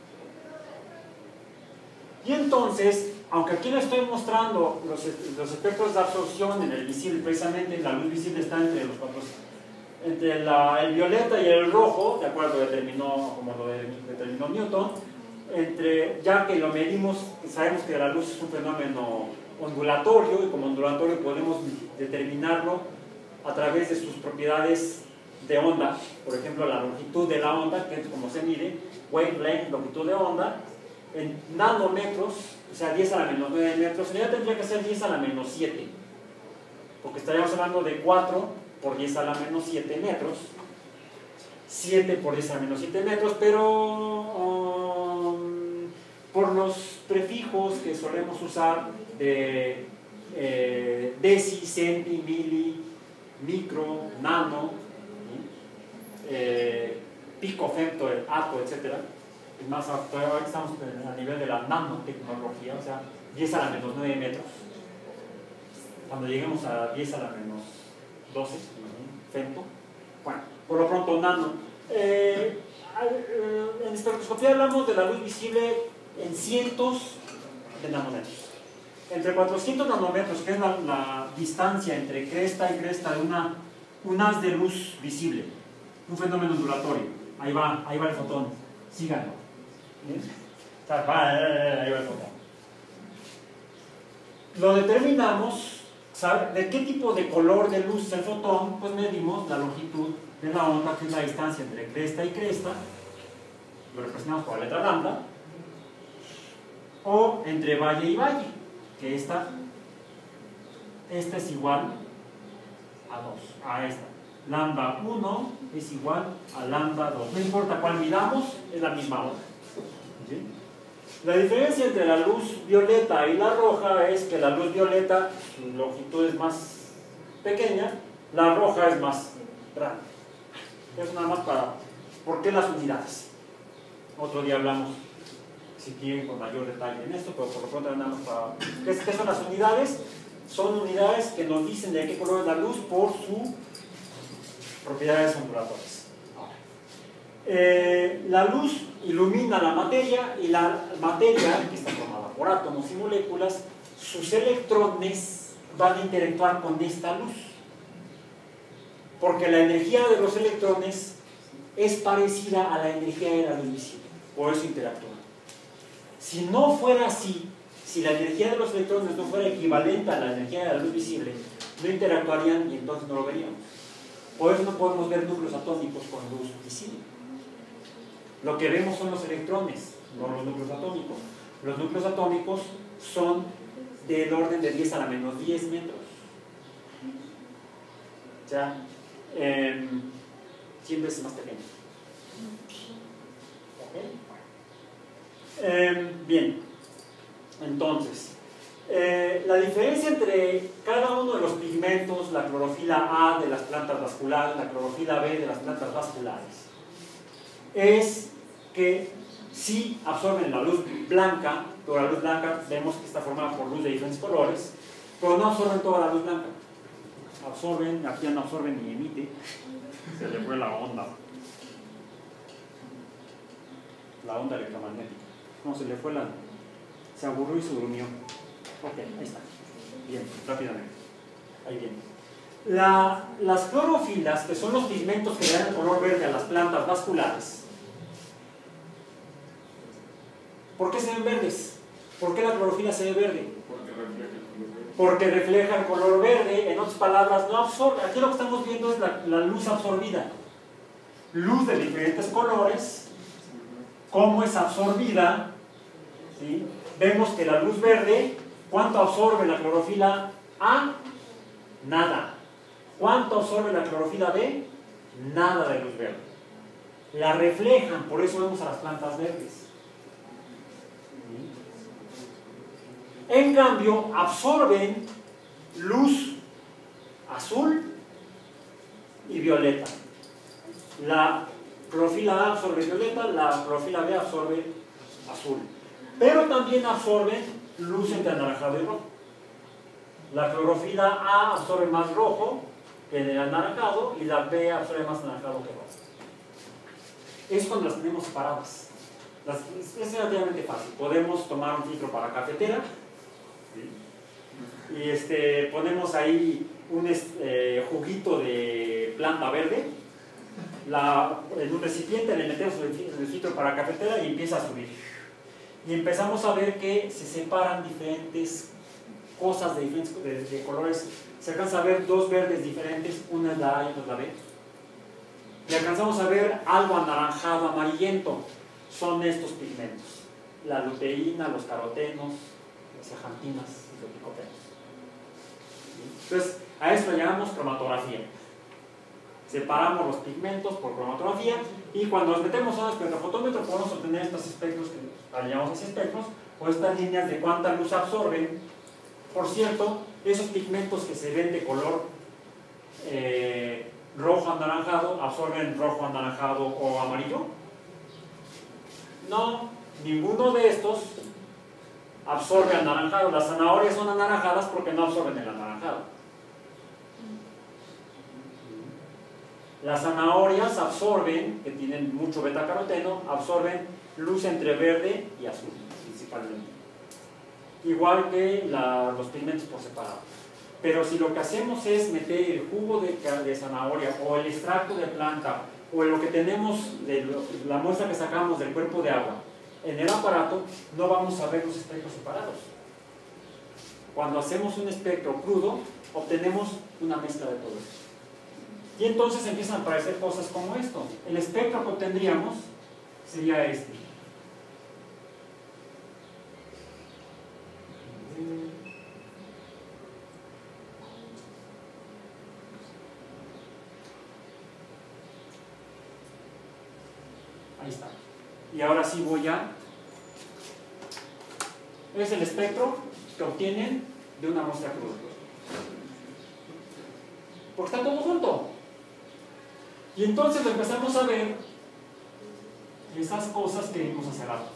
Y entonces, aunque aquí le estoy mostrando los espectros de absorción en el visible, precisamente la luz visible está entre los cuatro, entre el violeta y el rojo, de acuerdo como lo determinó Newton, ya que lo medimos, sabemos que la luz es un fenómeno ondulatorio, y como ondulatorio podemos determinarlo a través de sus propiedades de onda, por ejemplo la longitud de la onda, que es como se mide, wavelength, longitud de onda, en nanómetros, o sea 10 a la menos 9 metros, ya tendría que ser 10 a la menos 7, porque estaríamos hablando de 4 por 10 a la menos 7 metros, 7 por 10 a la menos 7 metros, pero por los prefijos que solemos usar de deci, centi, mili, micro, nano, pico, femto, ato, etc. Y más ahora estamos a nivel de la nanotecnología, o sea 10 a la menos 9 metros. cuando lleguemos a 10 a la menos 12, femto. Bueno, por lo pronto nano. En espectroscopía hablamos de la luz visible en cientos de nanómetros. Entre 400 nanómetros, que es la distancia entre cresta y cresta de un haz de luz visible, un fenómeno ondulatorio. Ahí va el fotón. Síganlo. ¿Bien? O sea, ahí va el fotón. Lo determinamos, ¿sabe? ¿De qué tipo de color de luz es el fotón? Pues medimos la longitud de la onda, que es la distancia entre cresta y cresta, lo representamos por la letra lambda, o entre valle y valle, que esta es igual a 2, a esta. Lambda 1 es igual a lambda 2. No importa cuál midamos, es la misma onda. ¿Sí? La diferencia entre la luz violeta y la roja es que la luz violeta, su longitud es más pequeña, la roja es más grande. Es nada más para... ¿Por qué las unidades? Otro día hablamos, si quieren, con mayor detalle en esto, pero por lo pronto nada más para... ¿Qué son las unidades? Son unidades que nos dicen de qué color es la luz por sus propiedades ondulatorias. La luz ilumina la materia, y la materia, que está formada por átomos y moléculas, sus electrones van a interactuar con esta luz, porque la energía de los electrones es parecida a la energía de la luz visible, por eso interactúan. Si no fuera así, si la energía de los electrones no fuera equivalente a la energía de la luz visible, no interactuarían y entonces no lo veríamos. Por eso no podemos ver núcleos atómicos con luz visible. Lo que vemos son los electrones, no los núcleos atómicos. Los núcleos atómicos son del orden de 10 a la menos 10 metros. O sea, 100 veces más pequeños. ¿Okay? Bien, entonces, la diferencia entre cada uno de los pigmentos, la clorofila A de las plantas vasculares, la clorofila B de las plantas vasculares, es que sí absorben la luz blanca, pero la luz blanca vemos que está formada por luz de diferentes colores, pero no absorben toda la luz blanca. Absorben, aquí ya no absorben ni emite, se le fue la onda electromagnética. No, se le fue se aburrió y se durmió. Ok, ahí está. Bien, rápidamente. Ahí viene. Las clorofilas, que son los pigmentos que dan el color verde a las plantas vasculares, ¿por qué se ven verdes? ¿Por qué la clorofila se ve verde? Porque refleja el color verde. En otras palabras, no absorbe. Aquí lo que estamos viendo es la luz absorbida. Luz de diferentes colores. ¿Cómo es absorbida? ¿Sí? Vemos que la luz verde, ¿cuánto absorbe la clorofila A? Nada. ¿Cuánto absorbe la clorofila B? Nada de luz verde. La reflejan, por eso vemos a las plantas verdes. En cambio, absorben luz azul y violeta. La clorofila A absorbe violeta, la clorofila B absorbe azul. Pero también absorben luz entre anaranjado y rojo. La clorofila A absorbe más rojo que el anaranjado, y la B absorbe más anaranjado que rojo. Es cuando las tenemos separadas. Es relativamente fácil. Podemos tomar un filtro para cafetera, ¿sí? Y ponemos ahí un juguito de planta verde, en un recipiente le metemos el filtro para cafetera y empieza a subir. Y empezamos a ver que se separan diferentes cosas de diferentes de colores. Se alcanza a ver dos verdes diferentes, una es la A y otra es la B. Y alcanzamos a ver algo anaranjado, amarillento. Son estos pigmentos: la luteína, los carotenos, las zeaxantinas y los licopenos. Entonces, a eso le llamamos cromatografía. Separamos los pigmentos por cromatografía, y cuando los metemos a un espectrofotómetro podemos obtener estos espectros, que le llamamos así espectros, o estas líneas de cuánta luz absorben. Por cierto, esos pigmentos que se ven de color rojo anaranjado, ¿absorben rojo anaranjado o amarillo? No, ninguno de estos absorbe anaranjado. Las zanahorias son anaranjadas porque no absorben el anaranjado. Las zanahorias absorben, que tienen mucho betacaroteno, absorben luz entre verde y azul, principalmente. Igual que los pigmentos por separado. Pero si lo que hacemos es meter el jugo de zanahoria o el extracto de planta o lo que tenemos, la muestra que sacamos del cuerpo de agua en el aparato, no vamos a ver los espectros separados. Cuando hacemos un espectro crudo, obtenemos una mezcla de todo esto. Y entonces empiezan a aparecer cosas como esto. El espectro que obtendríamos sería este. Ahí está. Y ahora sí voy a... Es el espectro que obtienen de una muestra cruda. Porque está todo junto. Y entonces lo empezamos a ver esas cosas que vimos hace rato.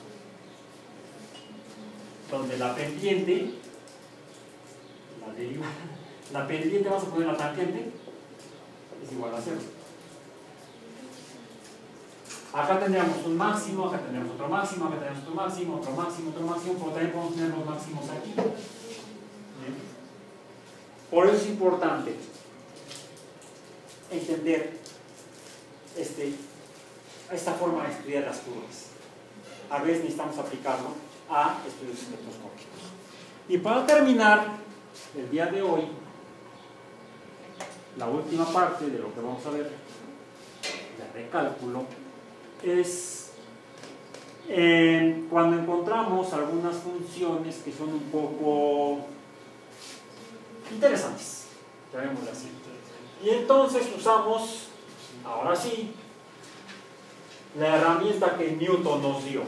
Donde la pendiente, la derivada, la pendiente, vamos a poner la tangente, es igual a 0. Acá tendríamos un máximo, acá tendríamos otro máximo, acá tendríamos otro máximo, otro máximo, otro máximo, pero también podemos tener los máximos aquí. ¿Bien? Por eso es importante entender esta forma de estudiar las curvas. A veces necesitamos aplicarlo a estudios espectroscópicos. Y para terminar el día de hoy, la última parte de lo que vamos a ver de recálculo es cuando encontramos algunas funciones que son un poco interesantes, llamémoslo así. Y entonces usamos, ahora sí, la herramienta que Newton nos dio.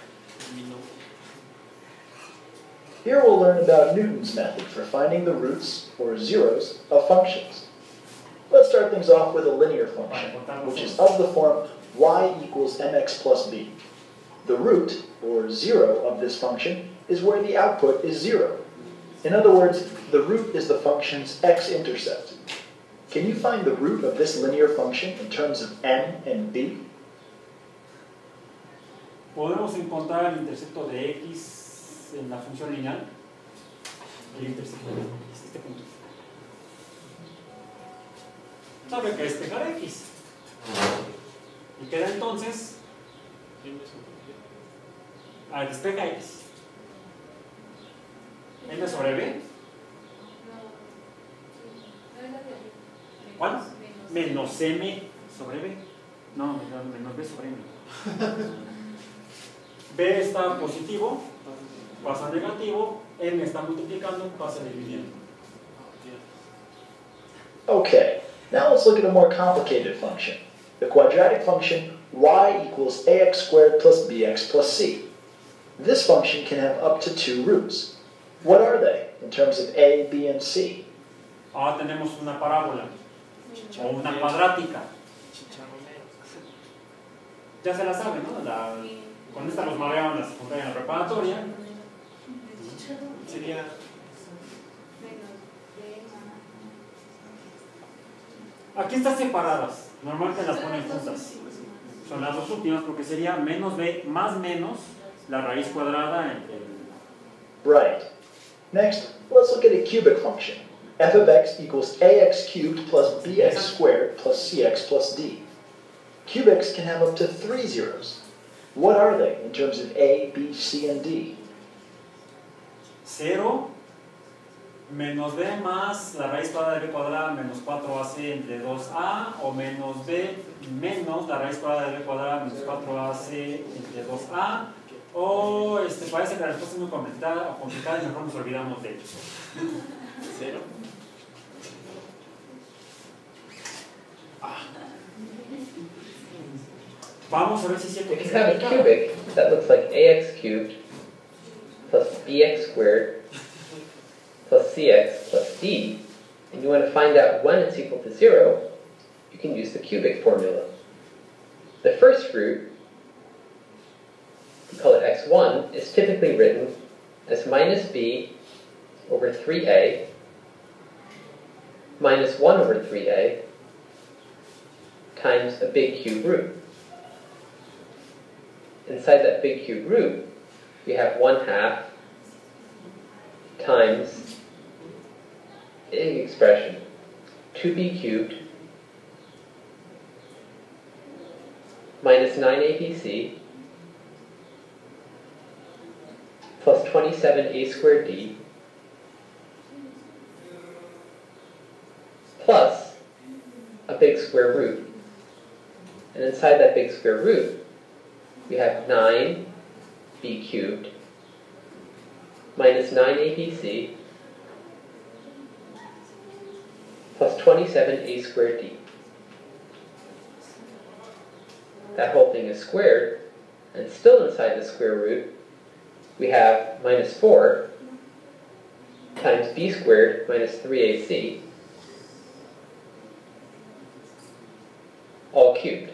Here we'll learn about Newton's method for finding the roots, or zeros, of functions. Let's start things off with a linear function, which is of the form y equals mx plus b. The root, or zero, of this function is where the output is 0. In other words, the root is the function's x-intercept. Can you find the root of this linear function in terms of m and b? Podemos encontrar el intercepto de x en la función lineal. El intercepto de x, este punto. Sabe que es despejar x. Y queda entonces despeja x. M sobre b. ¿Cuál? Menos m sobre b. No, menos b sobre m. B está positivo, pasa negativo, m está multiplicando, pasa dividiendo. Okay, now let's look at a more complicated function. The quadratic function y equals ax squared plus bx plus c. This function can have up to 2 roots. What are they in terms of a, b, and c? Ahora tenemos una parábola o una cuadrática. Ya se la saben, ¿no? Con esta los mareaban en la secundaria, en la preparatoria. Sería... Aquí están separadas. Normalmente las ponen juntas. Son las dos últimas porque sería menos b más menos la raíz cuadrada entre el... Right. Next, let's look at a cubic function. F of x equals ax cubed plus bx squared plus cx plus d. Cubics can have up to 3 zeros. What are they in terms of a, b, c, and d? 0 menos b más la raíz cuadrada de b cuadrada menos 4ac entre 2a, o menos b menos la raíz cuadrada de b cuadrada menos 4ac entre 2a, o parece que la respuesta es muy complicada y mejor nos olvidamos de ello. 0. Vamos a ver si es cierto. If you have a cubic, that looks like ax cubed plus bx squared plus cx plus d, and you want to find out when it's equal to 0, you can use the cubic formula. The first root, we call it x1, is typically written as minus b over 3a minus 1 over 3a times a big cube root. Inside that big cube root, we have 1/2 times big expression, 2b cubed minus 9abc plus 27a squared d plus a big square root. And inside that big square root, we have 9b cubed minus 9abc plus 27a squared d. That whole thing is squared, and still inside the square root, we have minus 4 times b squared minus 3ac, all cubed.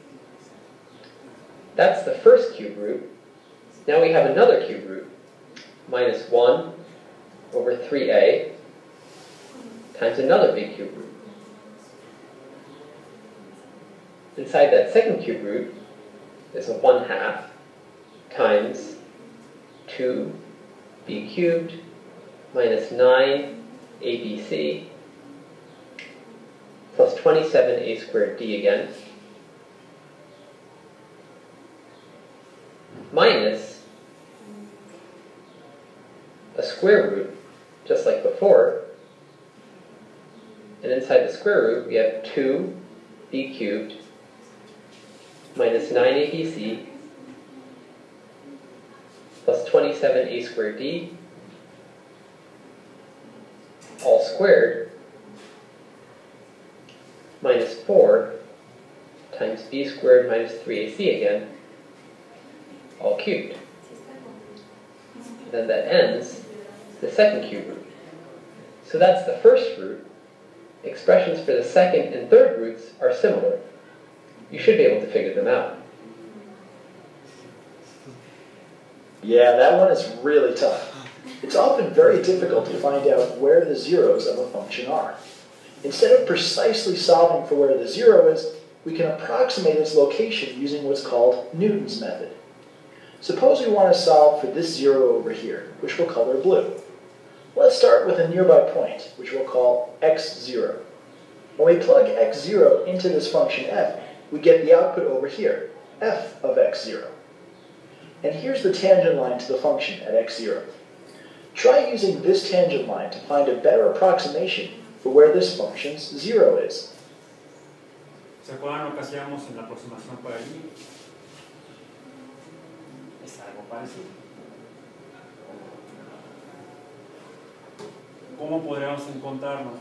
That's the first cube root. Now we have another cube root, minus 1 over 3a times another big cube root. Inside that second cube root is a 1/2 times 2b cubed minus 9abc plus 27a squared d again, minus a square root, just like before, and inside the square root we have 2b cubed minus 9abc plus 27a squared d, all squared, minus 4 times b squared minus 3ac again, all cubed. Then that ends the second cube root. So that's the first root. Expressions for the second and third roots are similar. You should be able to figure them out. Yeah, that one is really tough. It's often very difficult to find out where the zeros of a function are. Instead of precisely solving for where the zero is, we can approximate its location using what's called Newton's method. Suppose we want to solve for this zero over here, which we'll color blue. Let's start with a nearby point, which we'll call x0. When we plug x0 into this function f, we get the output over here, f of x0. And here's the tangent line to the function at x0. Try using this tangent line to find a better approximation for where this function's zero is. ¿Se acuerdan lo que hacíamos en la aproximación por allí? Es algo parecido. ¿Cómo podríamos encontrarnos?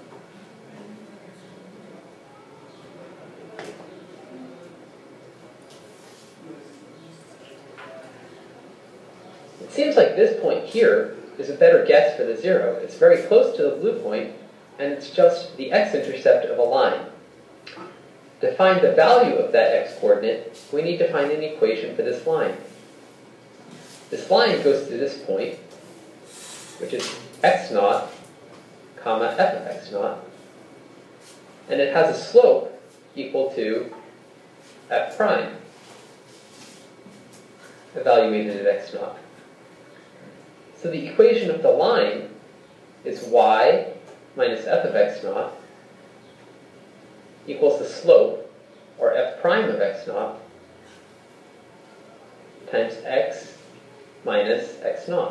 It seems like this point here is a better guess for the zero. It's very close to the blue point, and it's just the x-intercept of a line. To find the value of that x-coordinate, we need to find an equation for this line. This line goes to this point, which is x0, comma f of x0, and it has a slope equal to f prime, evaluated at x0. So the equation of the line is y minus f of x0 equals the slope, or f prime of x0, times x minus x0.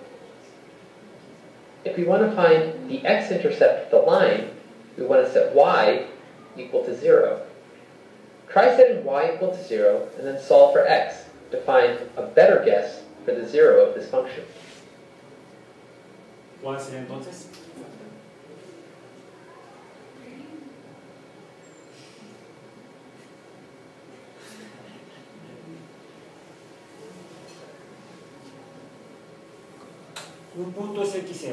If we want to find the x-intercept of the line, we want to set y equal to 0. Try setting y equal to 0 and then solve for x to find a better guess for the 0 of this function. ¿Cuál sería entonces? Un punto es x0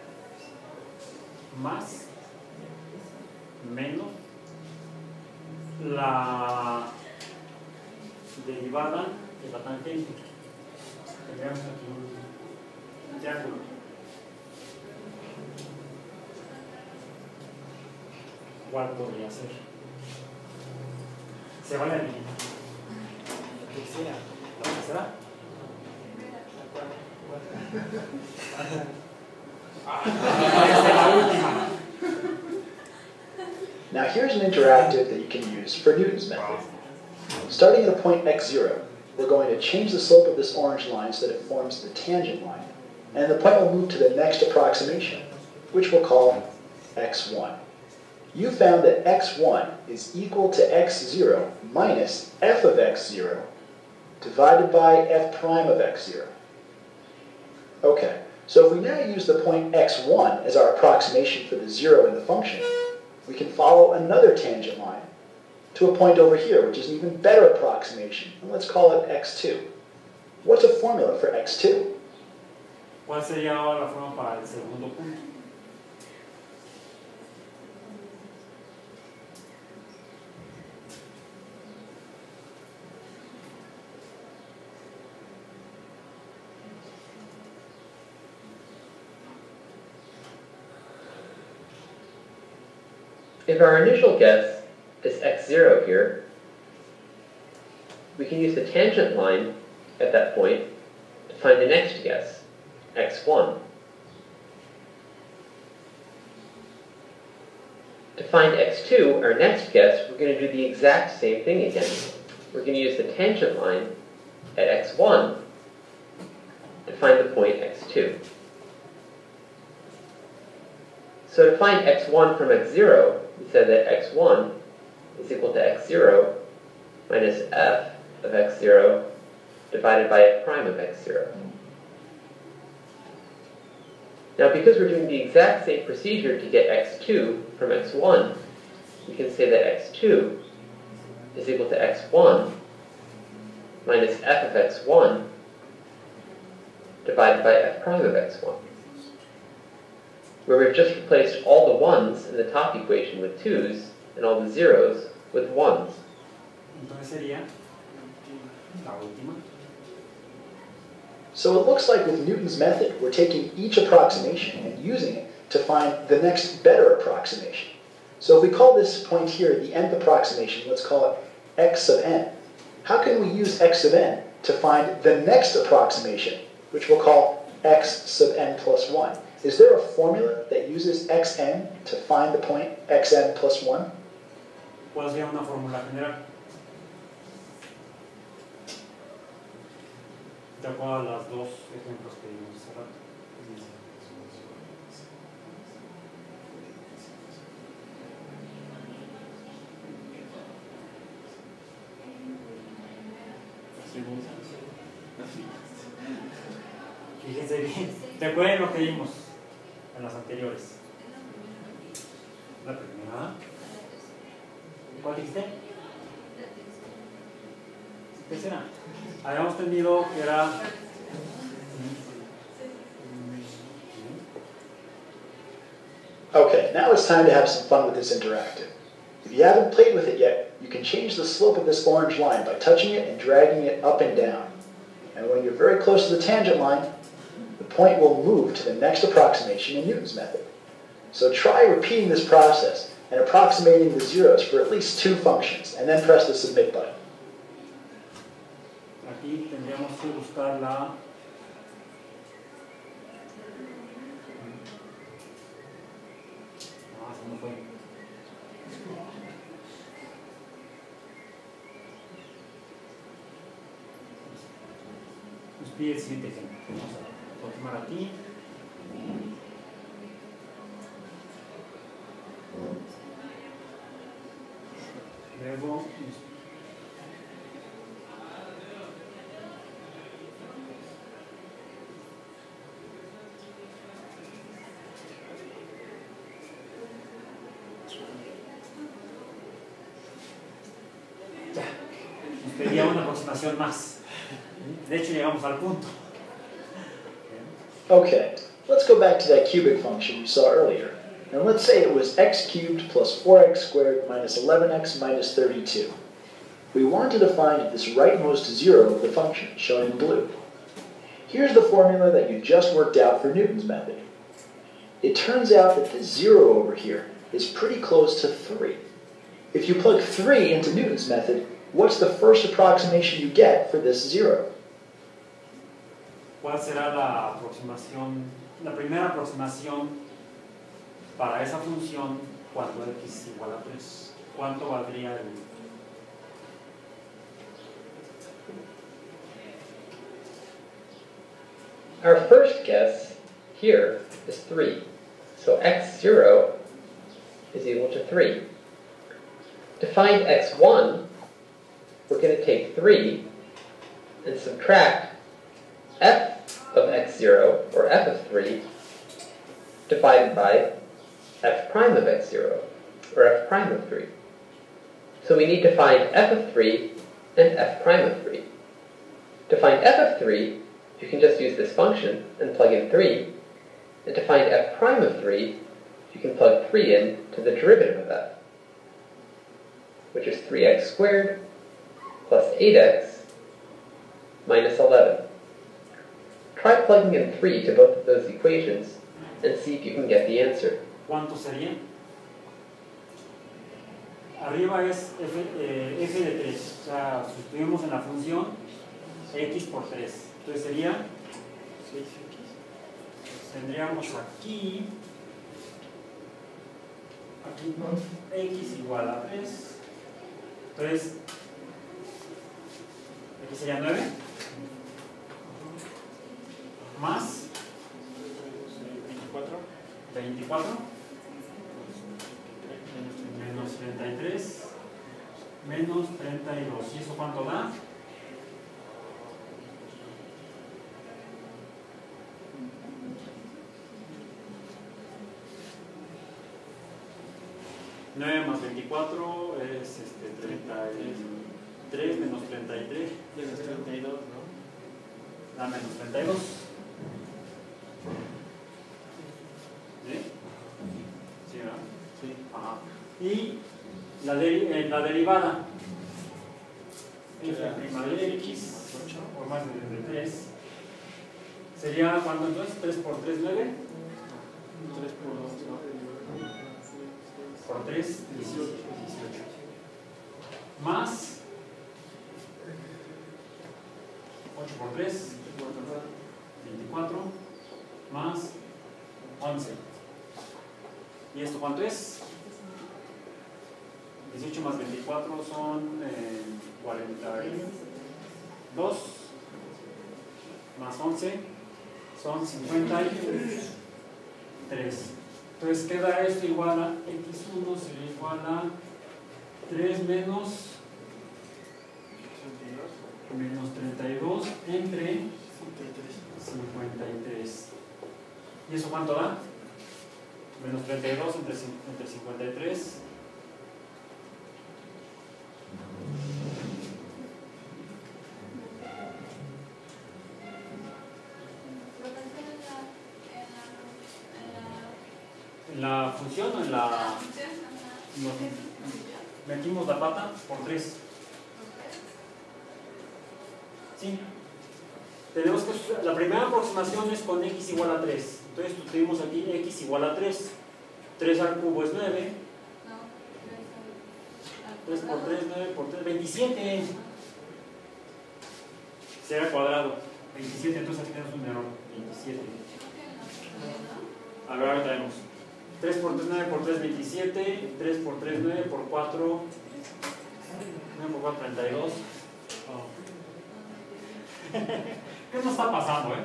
más menos la derivada de la tangente. Tendríamos aquí triángulo. ¿Cuál podría ser? Se vale eliminar. La tercera. ¿La tercera? Esa es la última. Now here's an interactive that you can use for Newton's method. Starting at a point x0, we're going to change the slope of this orange line so that it forms the tangent line, and the point will move to the next approximation, which we'll call x1. You found that x1 is equal to x0 minus f of x0 divided by f prime of x0. Okay, so if we now use the point x1 as our approximation for the 0 in the function, we can follow another tangent line to a point over here, which is an even better approximation, and let's call it x2. What's a formula for x2? ¿Cuál sería ahora la forma para el segundo punto? If our initial guess is x0 here, we can use the tangent line at that point to find the next guess, x1. To find x2, our next guess, we're going to do the exact same thing again. We're going to use the tangent line at x1 to find the point x2. So to find x1 from x0, we said that x1 is equal to x0 minus f of x0 divided by f prime of x0. Now because we're doing the exact same procedure to get x2 from x1, we can say that x2 is equal to x1 minus f of x1 divided by f prime of x1. Where we've just replaced all the 1's in the top equation with 2's and all the 0's with 1's. Entonces sería la última. So it looks like with Newton's method, we're taking each approximation and using it to find the next better approximation. So if we call this point here the nth approximation, let's call it x sub n. How can we use x sub n to find the next approximation, which we'll call x sub n plus 1? Is there a formula that uses xn to find the point xn plus 1? ¿Cuál sería una fórmula general? De acuerdo a los dos ejemplos que vimos hace rato. Fíjense bien. Recuerden lo que vimos en las anteriores. La primera. ¿Cuál dijiste? Tercera. Habíamos tenido que era. Okay, now it's time to have some fun with this interactive. If you haven't played with it yet, you can change the slope of this orange line by touching it and dragging it up and down. And when you're very close to the tangent line, the point will move to the next approximation in Newton's method. So try repeating this process and approximating the zeros for at least 2 functions, and then press the submit button. Aquí tendríamos que buscar la. Se me fue. Nos pide el siguiente ejemplo. Vamos a continuar aquí. Luego nos pedía una aproximación más. De hecho, llegamos al punto. Okay, let's go back to that cubic function you saw earlier. And let's say it was x cubed plus 4x squared minus 11x minus 32. We wanted to find this rightmost zero of the function, shown in blue. Here's the formula that you just worked out for Newton's method. It turns out that this 0 over here is pretty close to 3. If you plug 3 into Newton's method, what's the first approximation you get for this 0? ¿Cuál será la primera aproximación para esa función cuando x igual a 3? ¿Cuánto valdría el...? Our first guess here is 3. So x0 is equal to 3. To find x1, we're going to take 3 and subtract f of x0, or f of 3, divided by f prime of x0, or f prime of 3. So we need to find f of 3 and f prime of 3. To find f of 3, you can just use this function and plug in 3. And to find f prime of 3, you can plug 3 in to the derivative of f, which is 3x squared plus 8x minus 11. Try plugging in 3 to both of those equations and see if you can get the answer. ¿Cuánto sería? Arriba es f de 3, o sea, sustituimos en la función x por 3. Entonces sería, tendríamos aquí x igual a 3. Entonces, aquí sería 9 más 24 menos 33 menos 32. ¿Y eso cuánto da? ¿9 más 24 es 33 menos 33? Menos 32, ¿no? Da menos 32. ¿Sí? ¿Sí, verdad? Sí. Ajá. Y la derivada f' de x por más de 3 sería, ¿cuánto entonces? 3 por 3, 9. 3 por 2, ¿no? Por 3, 18. Más 8 por 3, 24. Más 11. ¿Y esto cuánto es? 18 más 24 son 42. Más 11 son 53. Entonces queda esto igual a x1 sería igual a 3 menos 32 entre 53. ¿Y eso cuánto da? Menos 32 entre 53. ¿En la función o en la...? Metimos la pata por 3. Sí. Tenemos que... La primera aproximación es con x igual a 3. Entonces tuvimos aquí x igual a 3. 3 al cubo es 9. 3 por 3, 9 por 3, 27. Será cuadrado. 27, entonces aquí tenemos un error. 27. A ver, ahora tenemos 3 por 3, 9 por 3, 27. 3 por 3, 9 por 4. 9 por 4, 32. Oh. ¿Qué nos está pasando,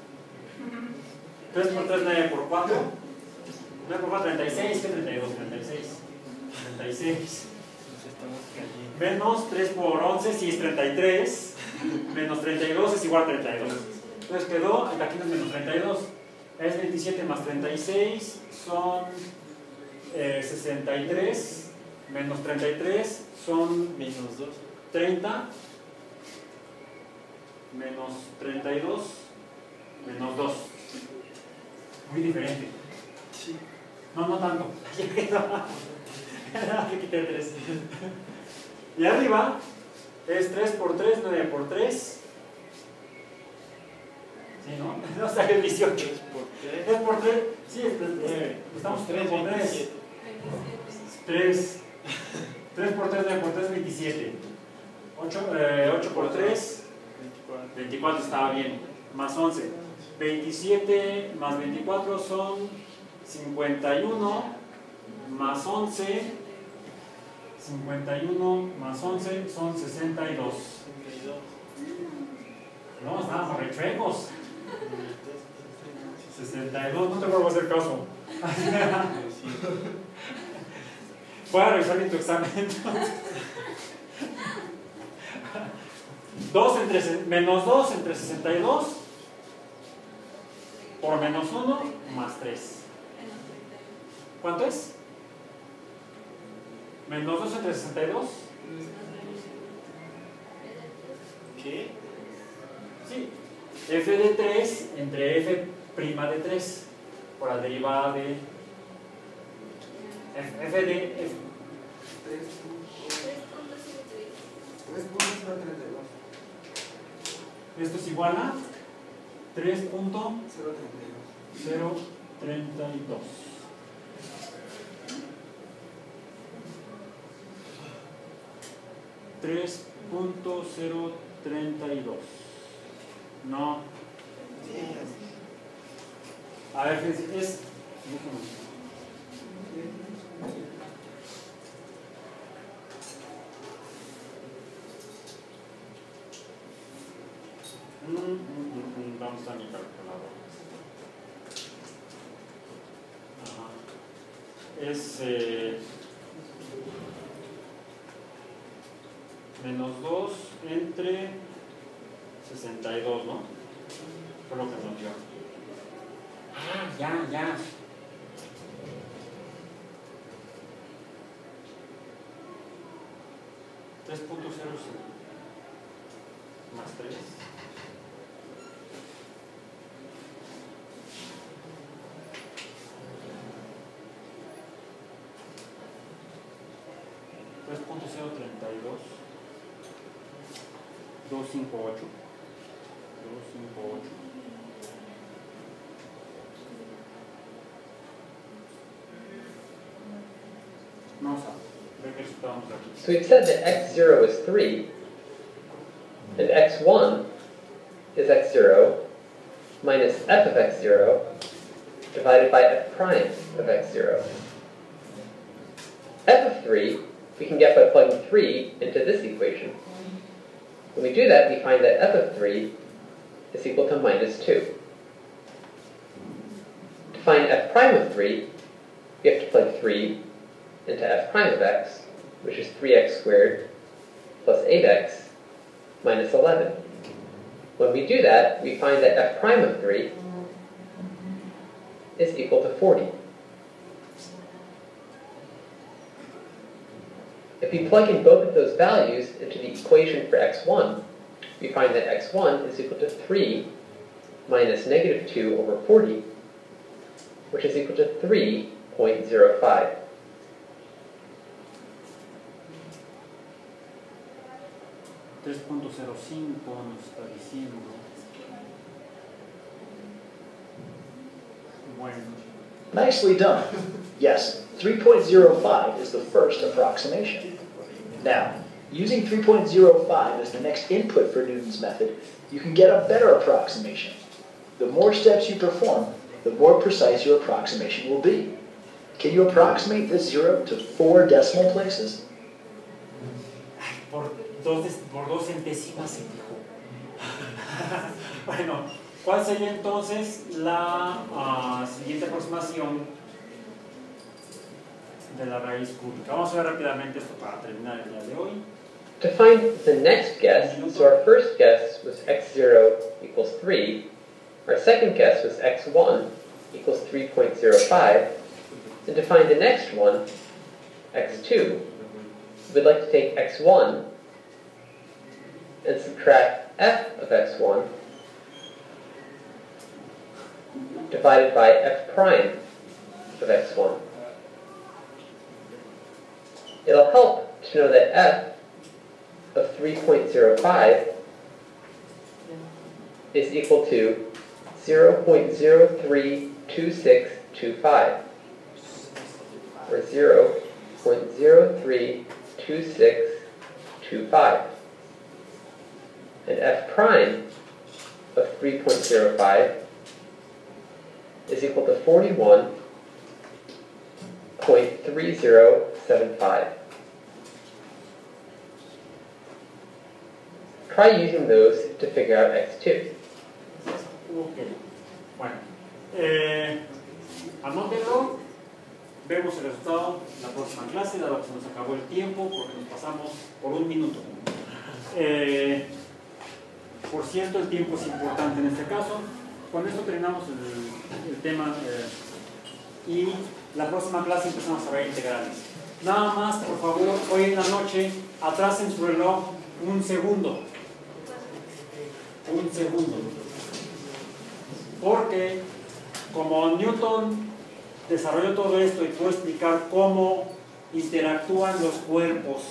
3 por 3, 9 por 4. 9 por 4, 36. ¿Qué 32? 36. 36. Menos 3 por 11, si es 33. Menos 32 es igual a 32. Entonces quedó, aquí no es menos 32. Es 27 más 36, son 63. Menos 33 son menos 2. 30. Menos 32. Menos 2. Muy diferente. Sí. No, no tanto. Le quité 3. Y arriba es 3 por 3, 9 por 3. ¿no? No sale 18. 3 por 3. 3 por 3, sí, estamos 3 por 3. 3 por 3, 9 por 3, 27. 8 por 3, 24 estaba bien. Más 11. 27 más 24 son 51. Más 11. 51 más 11 son 62. No, estábamos rechuecos. 62, no te vuelvo a hacer caso. Voy a revisar bien tu examen. 2 menos 2 entre 62 por menos 1 más 3. ¿Cuánto es? Menos 2 entre 62. ¿Qué? Sí. F de 3 entre F' de 3 por la derivada de F de F. 3.032. Esto es igual a 3.032. 3.032. No. A ver, es. Vamos a mi calculadora. Ajá. Es menos 2 entre 62, ¿no? Fue lo que nos dio. Ah, ya. $3.05 más 3. $3.032. 258. Vamos a ver qué resultamos aquí. So we've said that x0 is 3, and x1 is x0 minus f of x0 divided by f prime of x0. F of 3 we can get by plugging 3 into this equation. When we do that, we find that f of 3 is equal to minus 2. To find f prime of 3, we have to plug 3 into f prime of x, which is 3x squared plus 8x minus 11. When we do that, we find that f prime of 3 is equal to 40. If we plug in both of those values into the equation for x1, we find that x1 is equal to 3 minus negative 2 over 40, which is equal to 3.05. $3.05 nos está diciendo. Bueno. Nicely done. Yes, 3.05 is the first approximation. Now, using 3.05 as the next input for Newton's method, you can get a better approximation. The more steps you perform, the more precise your approximation will be. Can you approximate this 0 to 4 decimal places? Por dos centésimas se dijo. Bueno, ¿cuál sería entonces la siguiente aproximación de la raíz cúbica? Vamos a ver rápidamente esto para terminar el día de hoy. To find the next guess, so our first guess was x0 equals 3, our second guess was x1 equals 3.05, and to find the next one, x2, we'd like to take x1 and subtract f of x1 divided by f prime of x1. It'll help to know that f of 3.05 is equal to 0.032625, or 0.032625. And f prime of 3.05 is equal to 41.3075. Try using those to figure out x2. Ok, bueno, anótenlo, vemos el resultado en la próxima clase, dado que se nos acabó el tiempo, porque nos pasamos por 1 minuto. Por cierto, el tiempo es importante en este caso. Con esto terminamos el tema y la próxima clase empezamos a ver integrales. Nada más, por favor, hoy en la noche, atrasen su reloj 1 segundo. 1 segundo. Porque como Newton desarrolló todo esto y pudo explicar cómo interactúan los cuerpos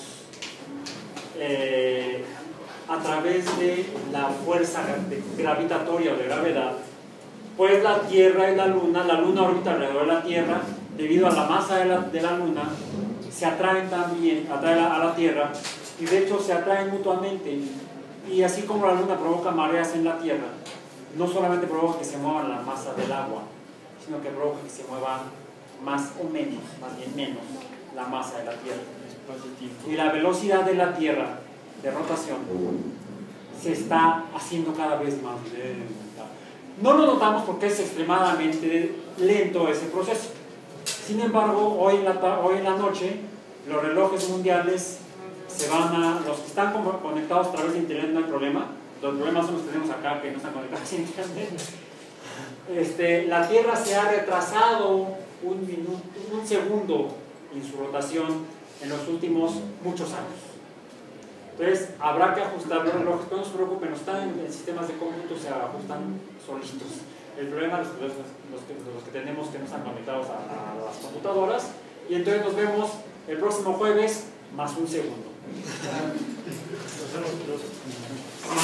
a través de la fuerza gravitatoria o de gravedad, pues la Tierra y la Luna orbita alrededor de la Tierra, debido a la masa de la Luna, se atraen también, atraen a la Tierra, y de hecho se atraen mutuamente. Y así como la Luna provoca mareas en la Tierra, no solamente provoca que se mueva la masa del agua, sino que provoca que se mueva más o menos, más bien menos, la masa de la Tierra. Y la velocidad de la Tierra de rotación se está haciendo cada vez más lenta. No lo notamos porque es extremadamente lento ese proceso. Sin embargo, hoy en la noche, los relojes mundiales los que están conectados a través de internet no hay problema. Los problemas son los que tenemos acá, que no están conectados a internet. La Tierra se ha retrasado un segundo en su rotación en los últimos muchos años. Entonces habrá que ajustar los relojes, pero no se preocupen, están en sistemas de cómputo, se ajustan solitos. El problema es los que tenemos que no están conectados a las computadoras. Y entonces nos vemos el próximo jueves más 1 segundo.